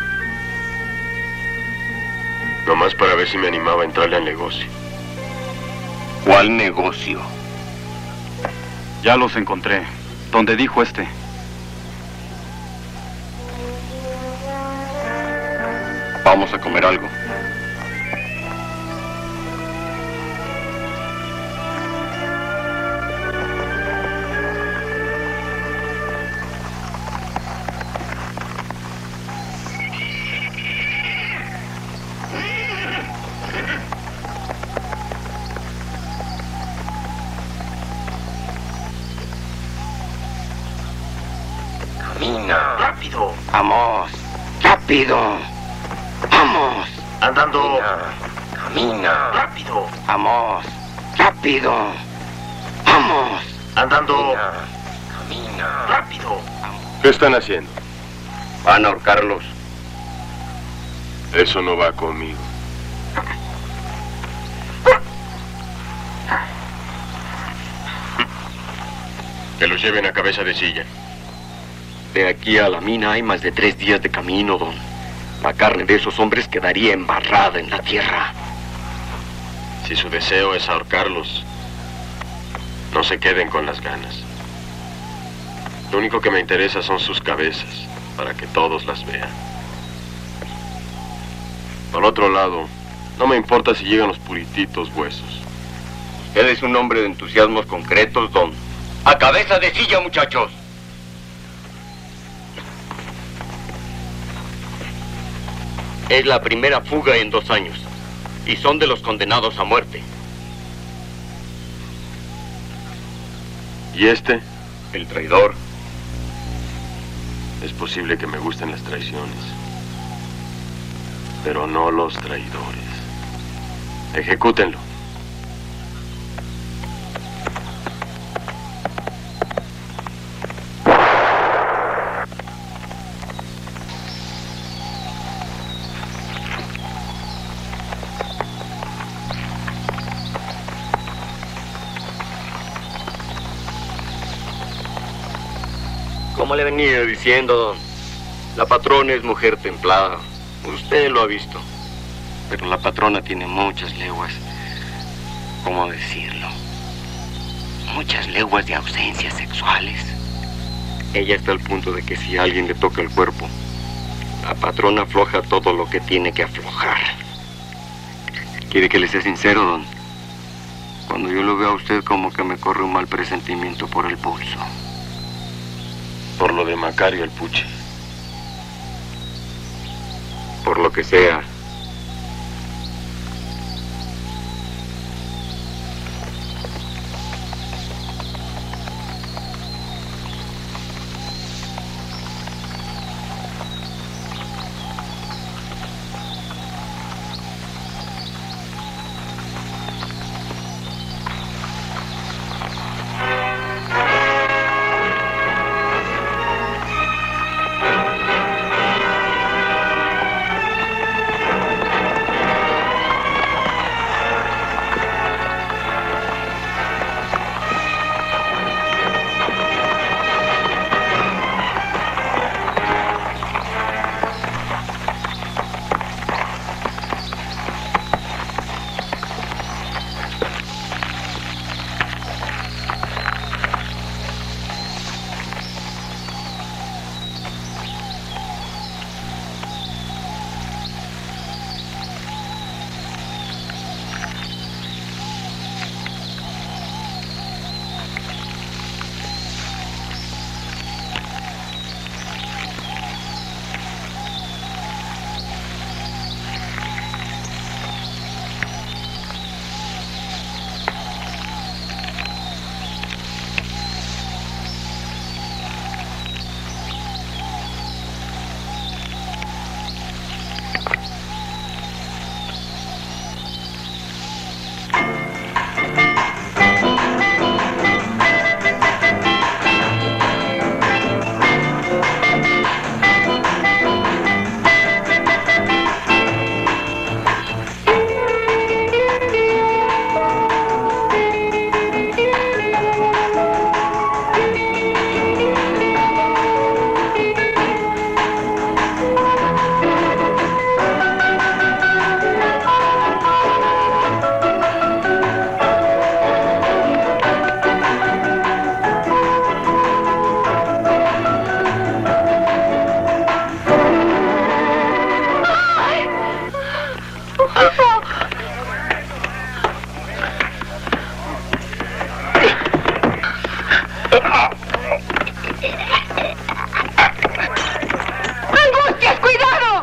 Nomás para ver si me animaba a entrarle al negocio. ¿Cuál negocio? Ya los encontré. Donde dijo este. Vamos a comer algo. Camina. Rápido. Vamos. Rápido. Vamos. Andando. Camina. Rápido. Vamos. Rápido. Vamos. Andando. Camina. Rápido. ¿Qué están haciendo? Van a ahorcarlos. Eso no va conmigo. Que los lleven a cabeza de silla. De aquí a la mina hay más de 3 días de camino, don. La carne de esos hombres quedaría embarrada en la tierra. Si su deseo es ahorcarlos, no se queden con las ganas. Lo único que me interesa son sus cabezas, para que todos las vean. Por otro lado, no me importa si llegan los purititos huesos. Usted es un hombre de entusiasmos concretos, don. ¡A cabeza de silla, muchachos! Es la primera fuga en 2 años. Y son de los condenados a muerte. ¿Y este? El traidor. Es posible que me gusten las traiciones, pero no los traidores. Ejecútenlo. Como le venía diciendo, don, la patrona es mujer templada. Usted lo ha visto. Pero la patrona tiene muchas leguas. ¿Cómo decirlo? Muchas leguas de ausencias sexuales. Ella está al punto de que si alguien le toca el cuerpo, la patrona afloja todo lo que tiene que aflojar. ¿Quiere que le sea sincero, don? Cuando yo lo veo a usted, como que me corre un mal presentimiento por el pulso. Por lo de Macario Alpuche. Por lo que sea. ¡Angustias, cuidado!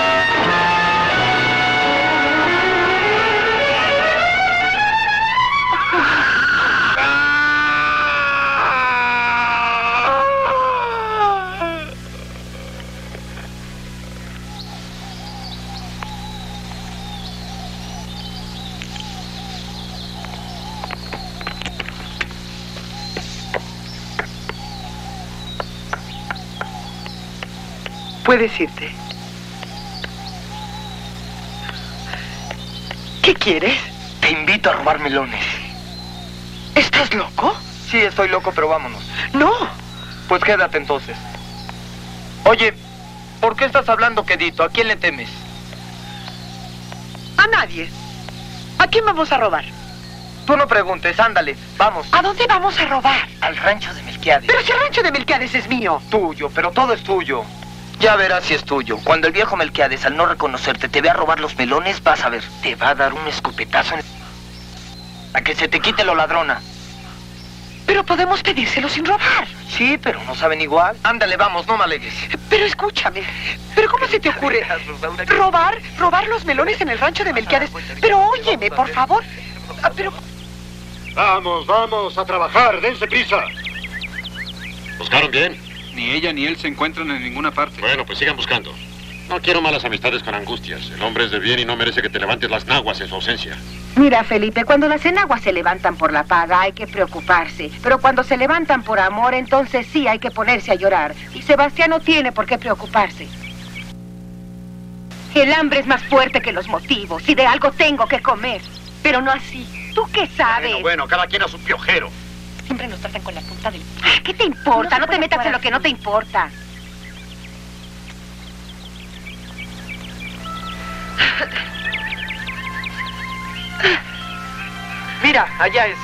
Puedes irte. ¿Qué quieres? Te invito a robar melones. ¿Estás loco? Sí, estoy loco, pero vámonos. No. Pues quédate entonces. Oye, ¿por qué estás hablando quedito? ¿A quién le temes? A nadie. ¿A quién vamos a robar? Tú no preguntes, ándale, vamos. ¿A dónde vamos a robar? Al rancho de Melquiades. Pero si el rancho de Melquiades es mío. Tuyo, pero todo es tuyo. Ya verás si es tuyo. Cuando el viejo Melquiades, al no reconocerte, te vea robar los melones, vas a ver. Te va a dar un escopetazo en... a que se te quite lo ladrona. Pero podemos pedírselo sin robar. Sí, pero no saben igual. Ándale, vamos, no me alegues. Pero escúchame. ¿Pero cómo se te ocurre? ¿Robar los melones en el rancho de Melquiades? Pero óyeme, por favor. Pero... Vamos, a trabajar, dense prisa. ¿Buscaron bien? Ni ella ni él se encuentran en ninguna parte. Bueno, pues sigan buscando. No quiero malas amistades con Angustias. El hombre es de bien y no merece que te levantes las naguas en su ausencia. Mira, Felipe, cuando las enaguas se levantan por la paga hay que preocuparse. Pero cuando se levantan por amor, entonces sí hay que ponerse a llorar. Y Sebastián no tiene por qué preocuparse. El hambre es más fuerte que los motivos y de algo tengo que comer. Pero no así. ¿Tú qué sabes? Bueno, cada quien a su piojero. Siempre nos tratan con la punta del... ¿Qué te importa? No te metas en lo que no te importa. Mira, allá es.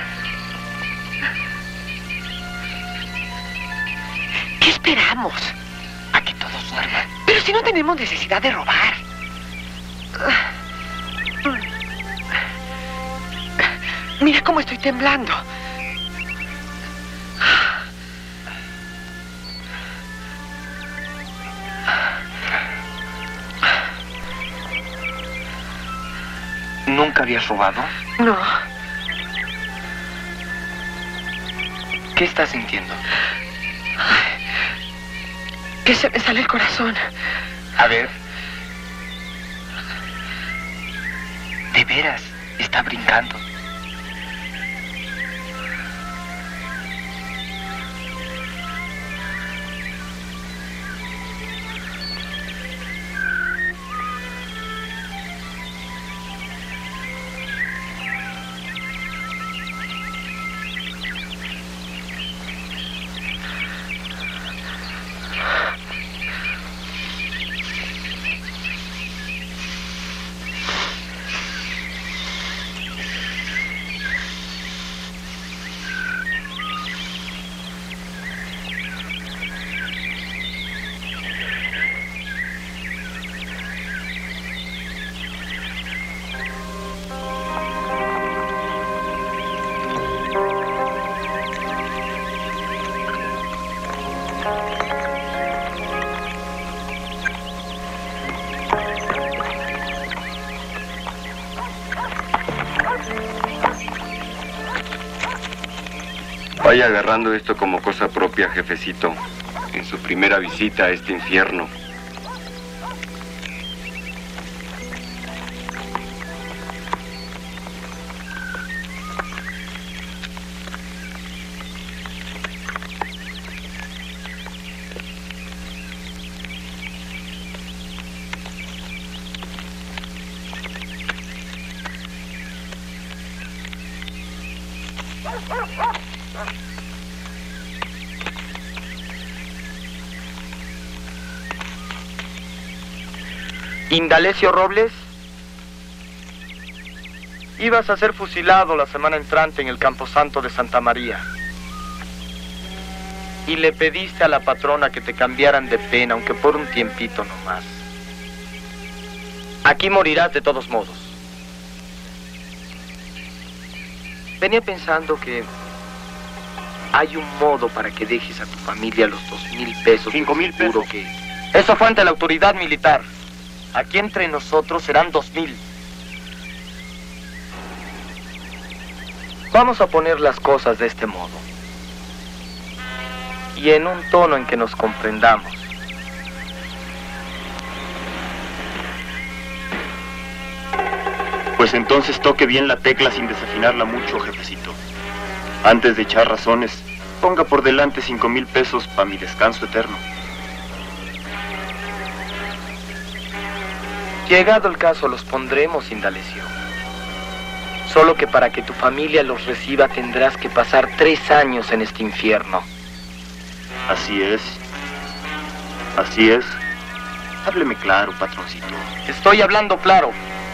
¿Qué esperamos? A que todos duerman. Pero si no tenemos necesidad de robar. Mira cómo estoy temblando. ¿Nunca habías robado? No. ¿Qué estás sintiendo? Que se me sale el corazón. A ver. De veras, está brincando. Vaya agarrando esto como cosa propia, jefecito, en su primera visita a este infierno. Indalecio Robles, ibas a ser fusilado la semana entrante en el Camposanto de Santa María. Y le pediste a la patrona que te cambiaran de pena, aunque por un tiempito nomás. Aquí morirás de todos modos. Venía pensando que hay un modo para que dejes a tu familia los 2,000 pesos. 5,000 pesos. Que... Eso fue ante la autoridad militar. Aquí entre nosotros serán 2,000. Vamos a poner las cosas de este modo. Y en un tono en que nos comprendamos. Pues entonces toque bien la tecla sin desafinarla mucho, jefecito. Antes de echar razones, ponga por delante 5,000 pesos para mi descanso eterno. Llegado el caso, los pondremos, Indalecio. Solo que para que tu familia los reciba tendrás que pasar 3 años en este infierno. Así es. Así es. Hábleme claro, patroncito. Estoy hablando claro.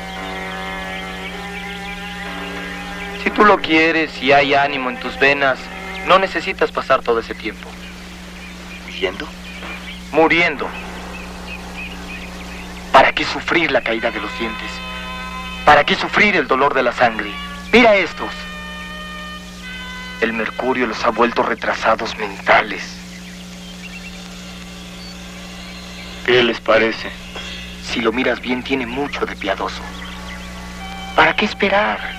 Si tú lo quieres y hay ánimo en tus venas, no necesitas pasar todo ese tiempo. ¿Huyendo? Muriendo. ¿Para qué sufrir la caída de los dientes? ¿Para qué sufrir el dolor de la sangre? Mira estos. El mercurio los ha vuelto retrasados mentales. ¿Qué les parece? Si lo miras bien, tiene mucho de piadoso. ¿Para qué esperar?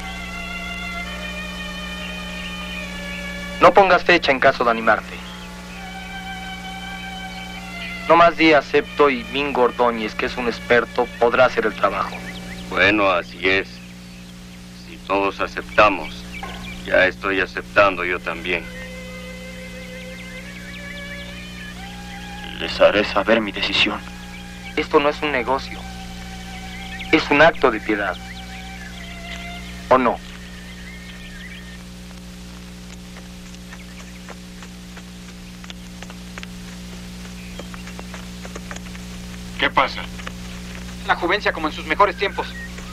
No pongas fecha en caso de animarte. No más di acepto y Mingo Ordóñez, que es un experto, podrá hacer el trabajo. Bueno, así es. Si todos aceptamos, ya estoy aceptando yo también. Les haré saber mi decisión. Esto no es un negocio. Es un acto de piedad. ¿O no? ¿Qué pasa? La Juvencia como en sus mejores tiempos.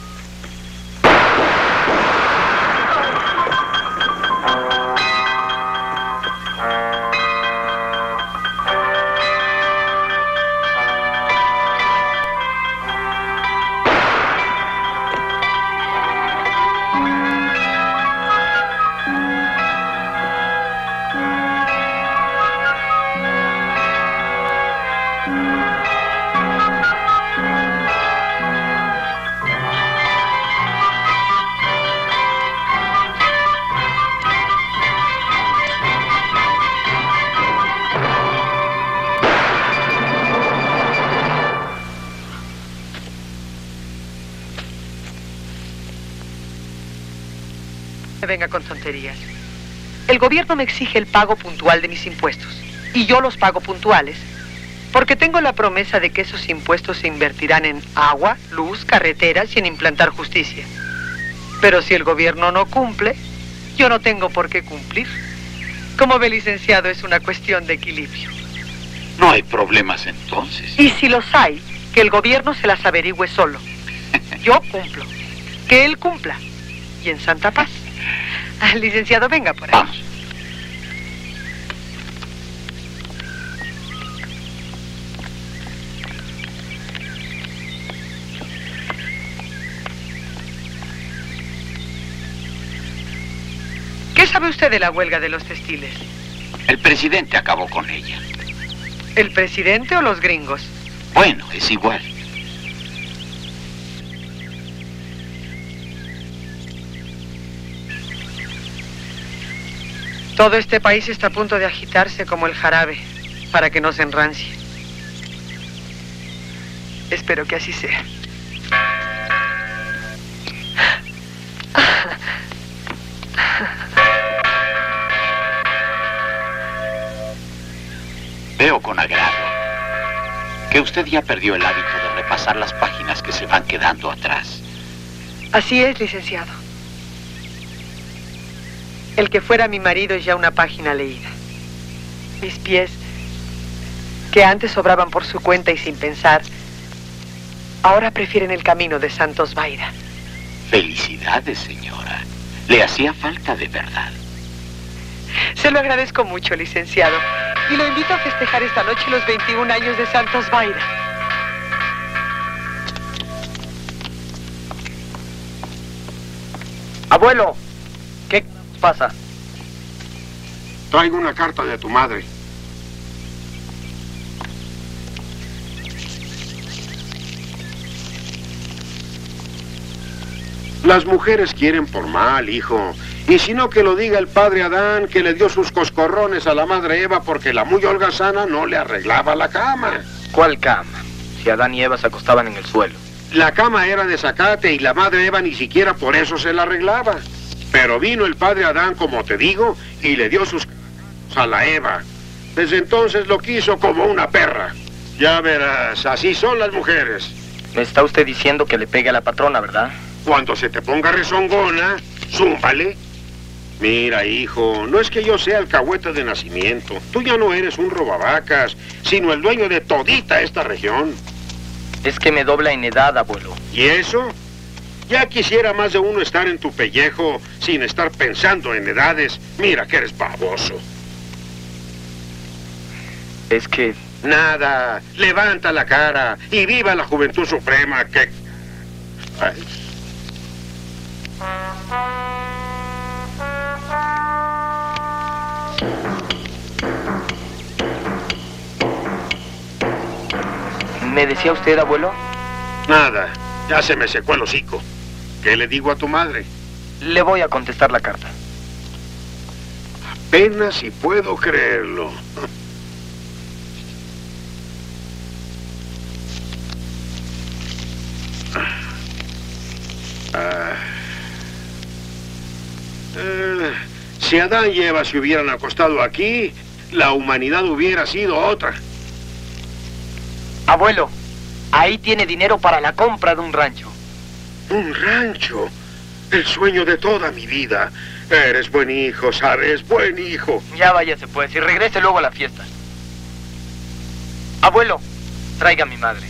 Venga con tonterías. El gobierno me exige el pago puntual de mis impuestos. Y yo los pago puntuales. Porque tengo la promesa de que esos impuestos se invertirán en agua, luz, carreteras y en implantar justicia. Pero si el gobierno no cumple, yo no tengo por qué cumplir. Como ve, licenciado, es una cuestión de equilibrio. No hay problemas entonces. Y si los hay, que el gobierno se las averigüe solo. Yo cumplo. Que él cumpla. Y en santa paz. Licenciado, venga por ahí. Vamos. ¿Qué sabe usted de la huelga de los textiles? El presidente acabó con ella. ¿El presidente o los gringos? Bueno, es igual. Todo este país está a punto de agitarse como el jarabe, para que no se enrancie. Espero que así sea. Veo con agrado que usted ya perdió el hábito de repasar las páginas que se van quedando atrás. Así es, licenciado. El que fuera mi marido es ya una página leída. Mis pies, que antes obraban por su cuenta y sin pensar, ahora prefieren el camino de Santos Baida. Felicidades, señora. Le hacía falta de verdad. Se lo agradezco mucho, licenciado. Y lo invito a festejar esta noche los 21 años de Santos Baida. Abuelo, ¿qué pasa? Traigo una carta de tu madre. Las mujeres quieren por mal, hijo. Y si no, que lo diga el padre Adán, que le dio sus coscorrones a la madre Eva porque la muy holgazana no le arreglaba la cama. ¿Cuál cama? Si Adán y Eva se acostaban en el suelo. La cama era de zacate y la madre Eva ni siquiera por eso se la arreglaba. Pero vino el padre Adán, como te digo, y le dio sus a la Eva. Desde entonces lo quiso como una perra. Ya verás, así son las mujeres. Me está usted diciendo que le pegue a la patrona, ¿verdad? Cuando se te ponga rezongona, zúmbale. Mira, hijo, no es que yo sea alcahuete de nacimiento. Tú ya no eres un robavacas, sino el dueño de todita esta región. Es que me dobla en edad, abuelo. ¿Y eso? Ya quisiera más de uno estar en tu pellejo sin estar pensando en edades. Mira que eres baboso. Es que... Nada, levanta la cara y viva la juventud suprema que... Ay. ¿Me decía usted, abuelo? Nada, ya se me secó el hocico. ¿Qué le digo a tu madre? Le voy a contestar la carta. Apenas si puedo creerlo. Si Adán y Eva se hubieran acostado aquí, la humanidad hubiera sido otra. Abuelo, ahí tiene dinero para la compra de un rancho. ¿Un rancho? El sueño de toda mi vida. Eres buen hijo, ¿sabes? Buen hijo. Ya váyase pues y regrese luego a la fiesta. Abuelo, traiga a mi madre.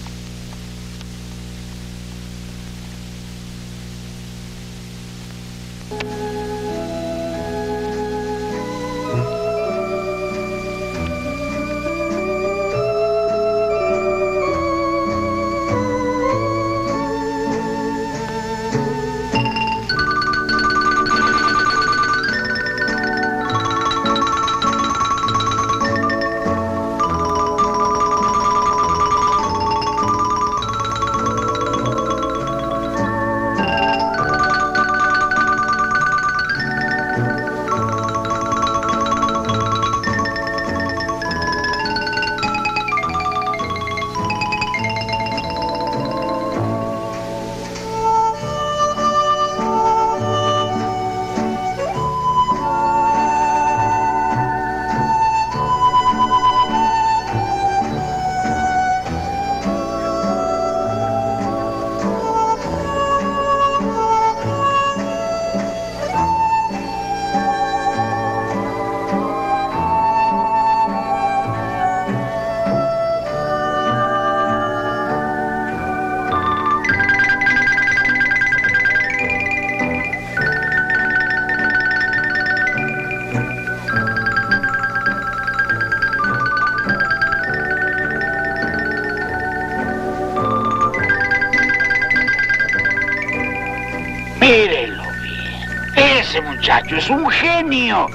Mírelo bien. Ese muchacho es un genio.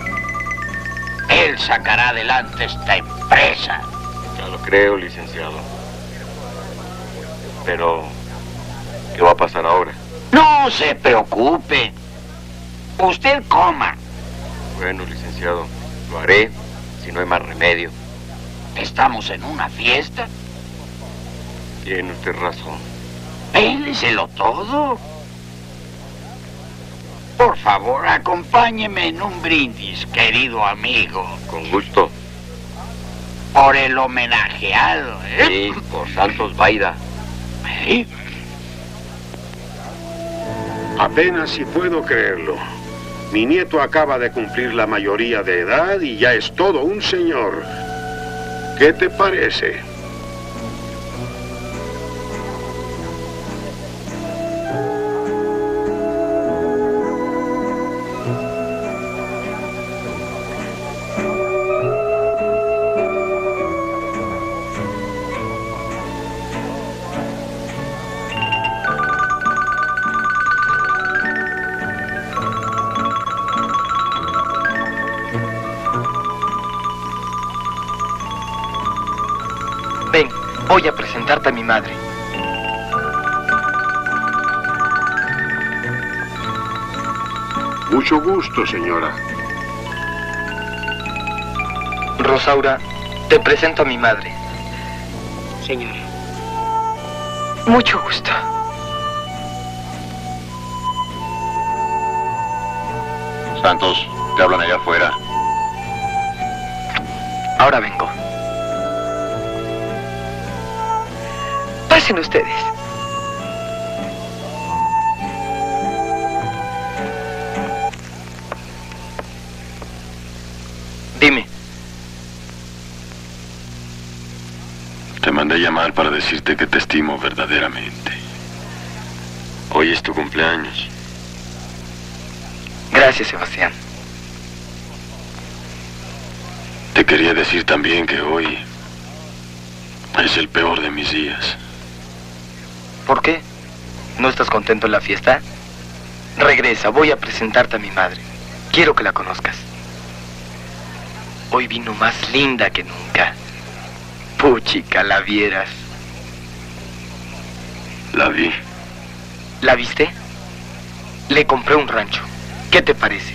Él sacará adelante esta empresa. Ya lo creo, licenciado. Pero, ¿qué va a pasar ahora? No se preocupe. Usted coma. Bueno, licenciado, lo haré, si no hay más remedio. Estamos en una fiesta. Tiene usted razón. Pénselo todo. Por favor, acompáñeme en un brindis, querido amigo. Con gusto. Por el homenajeado, ¿eh? Sí, por Santos Baida. ¿Eh? Apenas si puedo creerlo. Mi nieto acaba de cumplir la mayoría de edad y ya es todo un señor. ¿Qué te parece? Voy a presentarte a mi madre. Mucho gusto, señora. Rosaura, te presento a mi madre. Señora. Mucho gusto. Santos, te hablan allá afuera. Ahora vengo. Pasen ustedes. Dime. Te mandé llamar para decirte que te estimo verdaderamente. Hoy es tu cumpleaños. Gracias, Sebastián. Te quería decir también que hoy es el peor de mis días. ¿Por qué? ¿No estás contento en la fiesta? Regresa, voy a presentarte a mi madre. Quiero que la conozcas. Hoy vino más linda que nunca. Puchica, la vieras. La vi. ¿La viste? Le compré un rancho. ¿Qué te parece?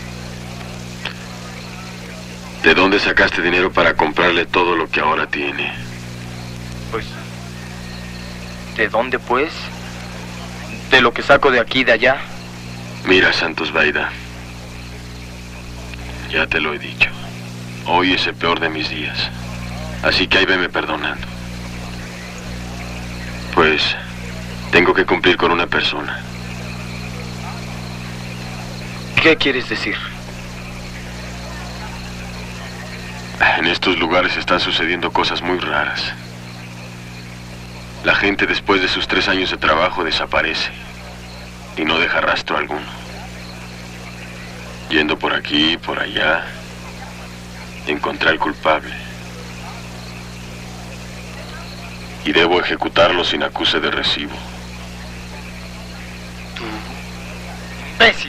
¿De dónde sacaste dinero para comprarle todo lo que ahora tiene? Pues... ¿de dónde, pues? De lo que saco de aquí y de allá. Mira, Santos Baida. Ya te lo he dicho. Hoy es el peor de mis días. Así que ahí veme perdonando. Pues... tengo que cumplir con una persona. ¿Qué quieres decir? En estos lugares están sucediendo cosas muy raras. La gente después de sus 3 años de trabajo desaparece y no deja rastro alguno. Yendo por aquí y por allá, encontré al culpable. Y debo ejecutarlo sin acuse de recibo. Tú... imbécil.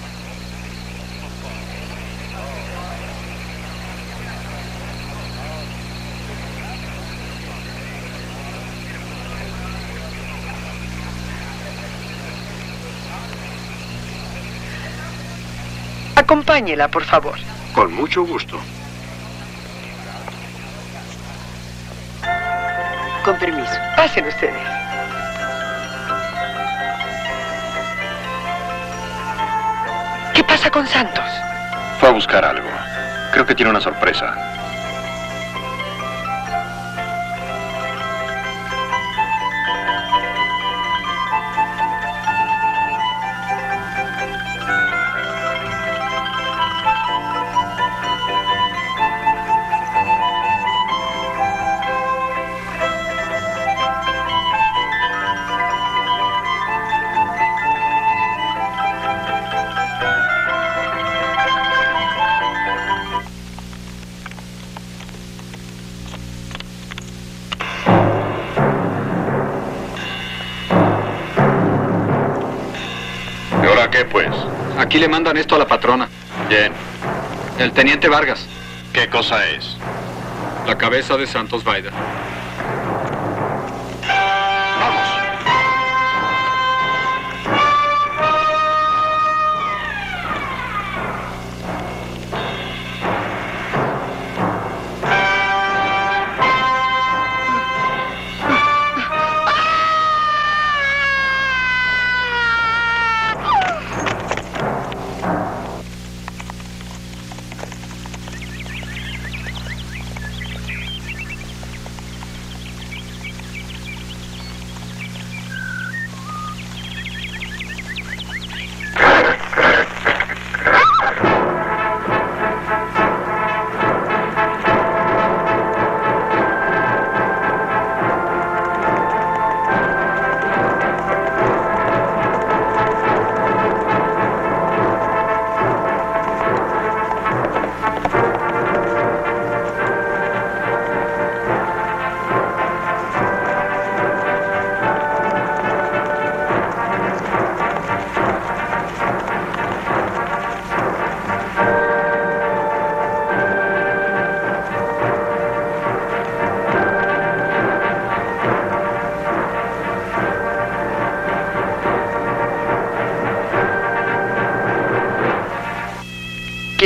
Acompáñela, por favor. Con mucho gusto. Con permiso. Pasen ustedes. ¿Qué pasa con Santos? Fue a buscar algo. Creo que tiene una sorpresa. ¿Qué pues? Aquí le mandan esto a la patrona. ¿Quién? El teniente Vargas. ¿Qué cosa es? La cabeza de Santos Baida.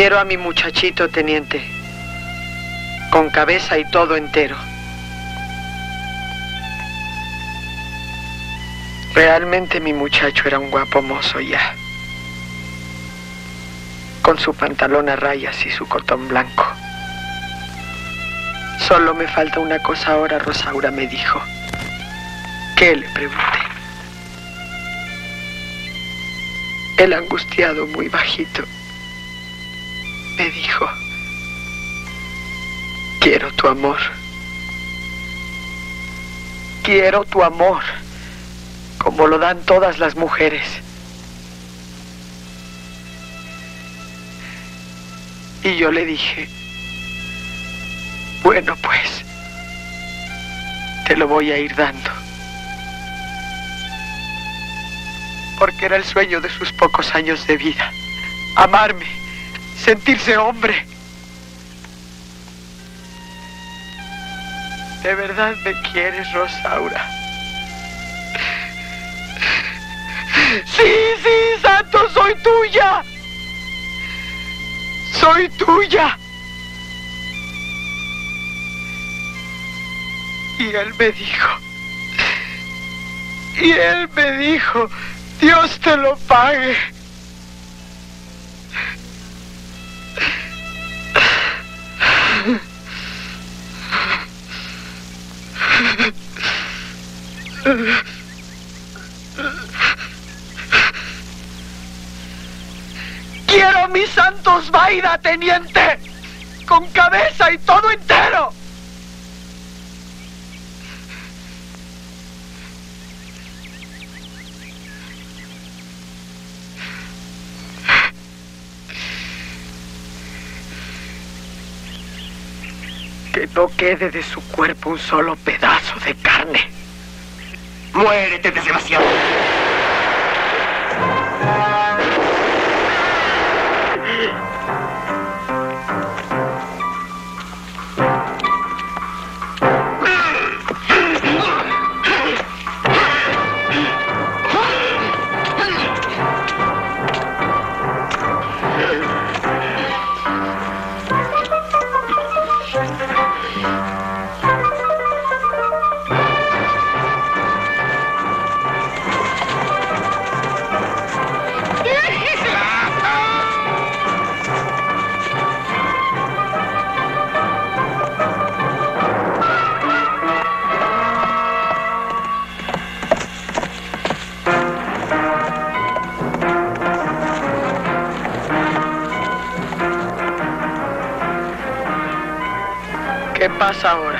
Quiero a mi muchachito, teniente. Con cabeza y todo entero. Realmente mi muchacho era un guapo mozo ya. Con su pantalón a rayas y su cotón blanco. Solo me falta una cosa ahora, Rosaura me dijo. ¿Qué? Le pregunté. El angustiado, muy bajito, me dijo: quiero tu amor. Quiero tu amor, como lo dan todas las mujeres. Y yo le dije: bueno, pues, te lo voy a ir dando. Porque era el sueño de sus pocos años de vida. Amarme, sentirse hombre. ¿De verdad me quieres, Rosaura? Sí, sí, Santos, soy tuya. Soy tuya. Y él me dijo, Dios te lo pague. Quiero mi Santos Vaida, teniente, con cabeza y todo entero. Que no quede de su cuerpo un solo pedazo de carne. ¡Muérete, desgraciado! ¿Qué pasa ahora?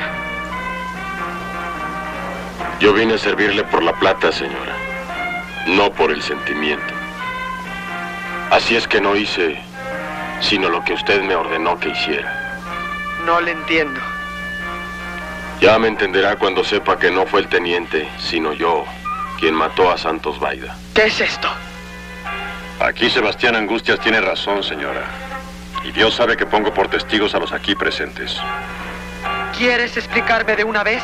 Yo vine a servirle por la plata, señora, no por el sentimiento. Así es que no hice sino lo que usted me ordenó que hiciera. No le entiendo. Ya me entenderá cuando sepa que no fue el teniente, sino yo, quien mató a Santos Vaida. ¿Qué es esto? Aquí Sebastián Angustias tiene razón, señora. Y Dios sabe que pongo por testigos a los aquí presentes. ¿Quieres explicarme de una vez?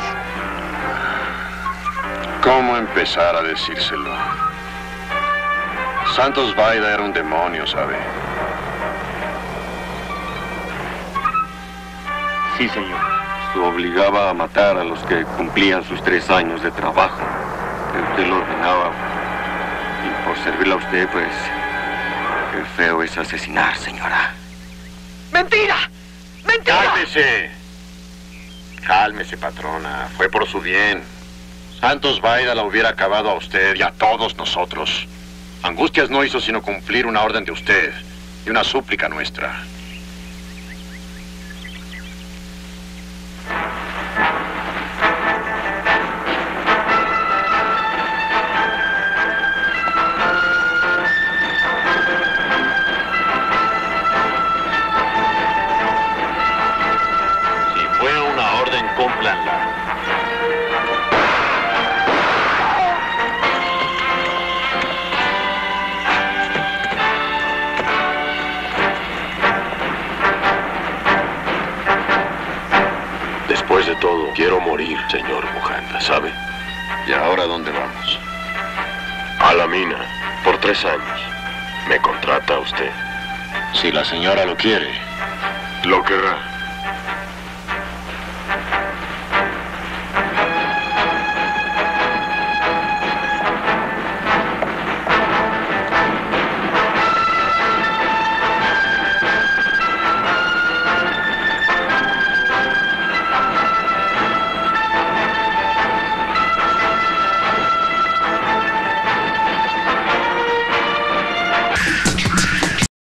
¿Cómo empezar a decírselo? Santos Vaida era un demonio, ¿sabe? Sí, señor. Lo obligaba a matar a los que cumplían sus 3 años de trabajo. Que usted lo ordenaba. Y por servirle a usted, pues, qué feo es asesinar, señora. ¡Mentira! ¡Mentira! ¡Cálmese! Cálmese, patrona. Fue por su bien. Santos Vaida la hubiera acabado a usted y a todos nosotros. Angustias no hizo sino cumplir una orden de usted y una súplica nuestra. Cúmplanla. Después de todo, quiero morir, señor Mujanda, ¿sabe? ¿Y ahora dónde vamos? A la mina, por 3 años. ¿Me contrata usted? Si la señora lo quiere. Lo querrá.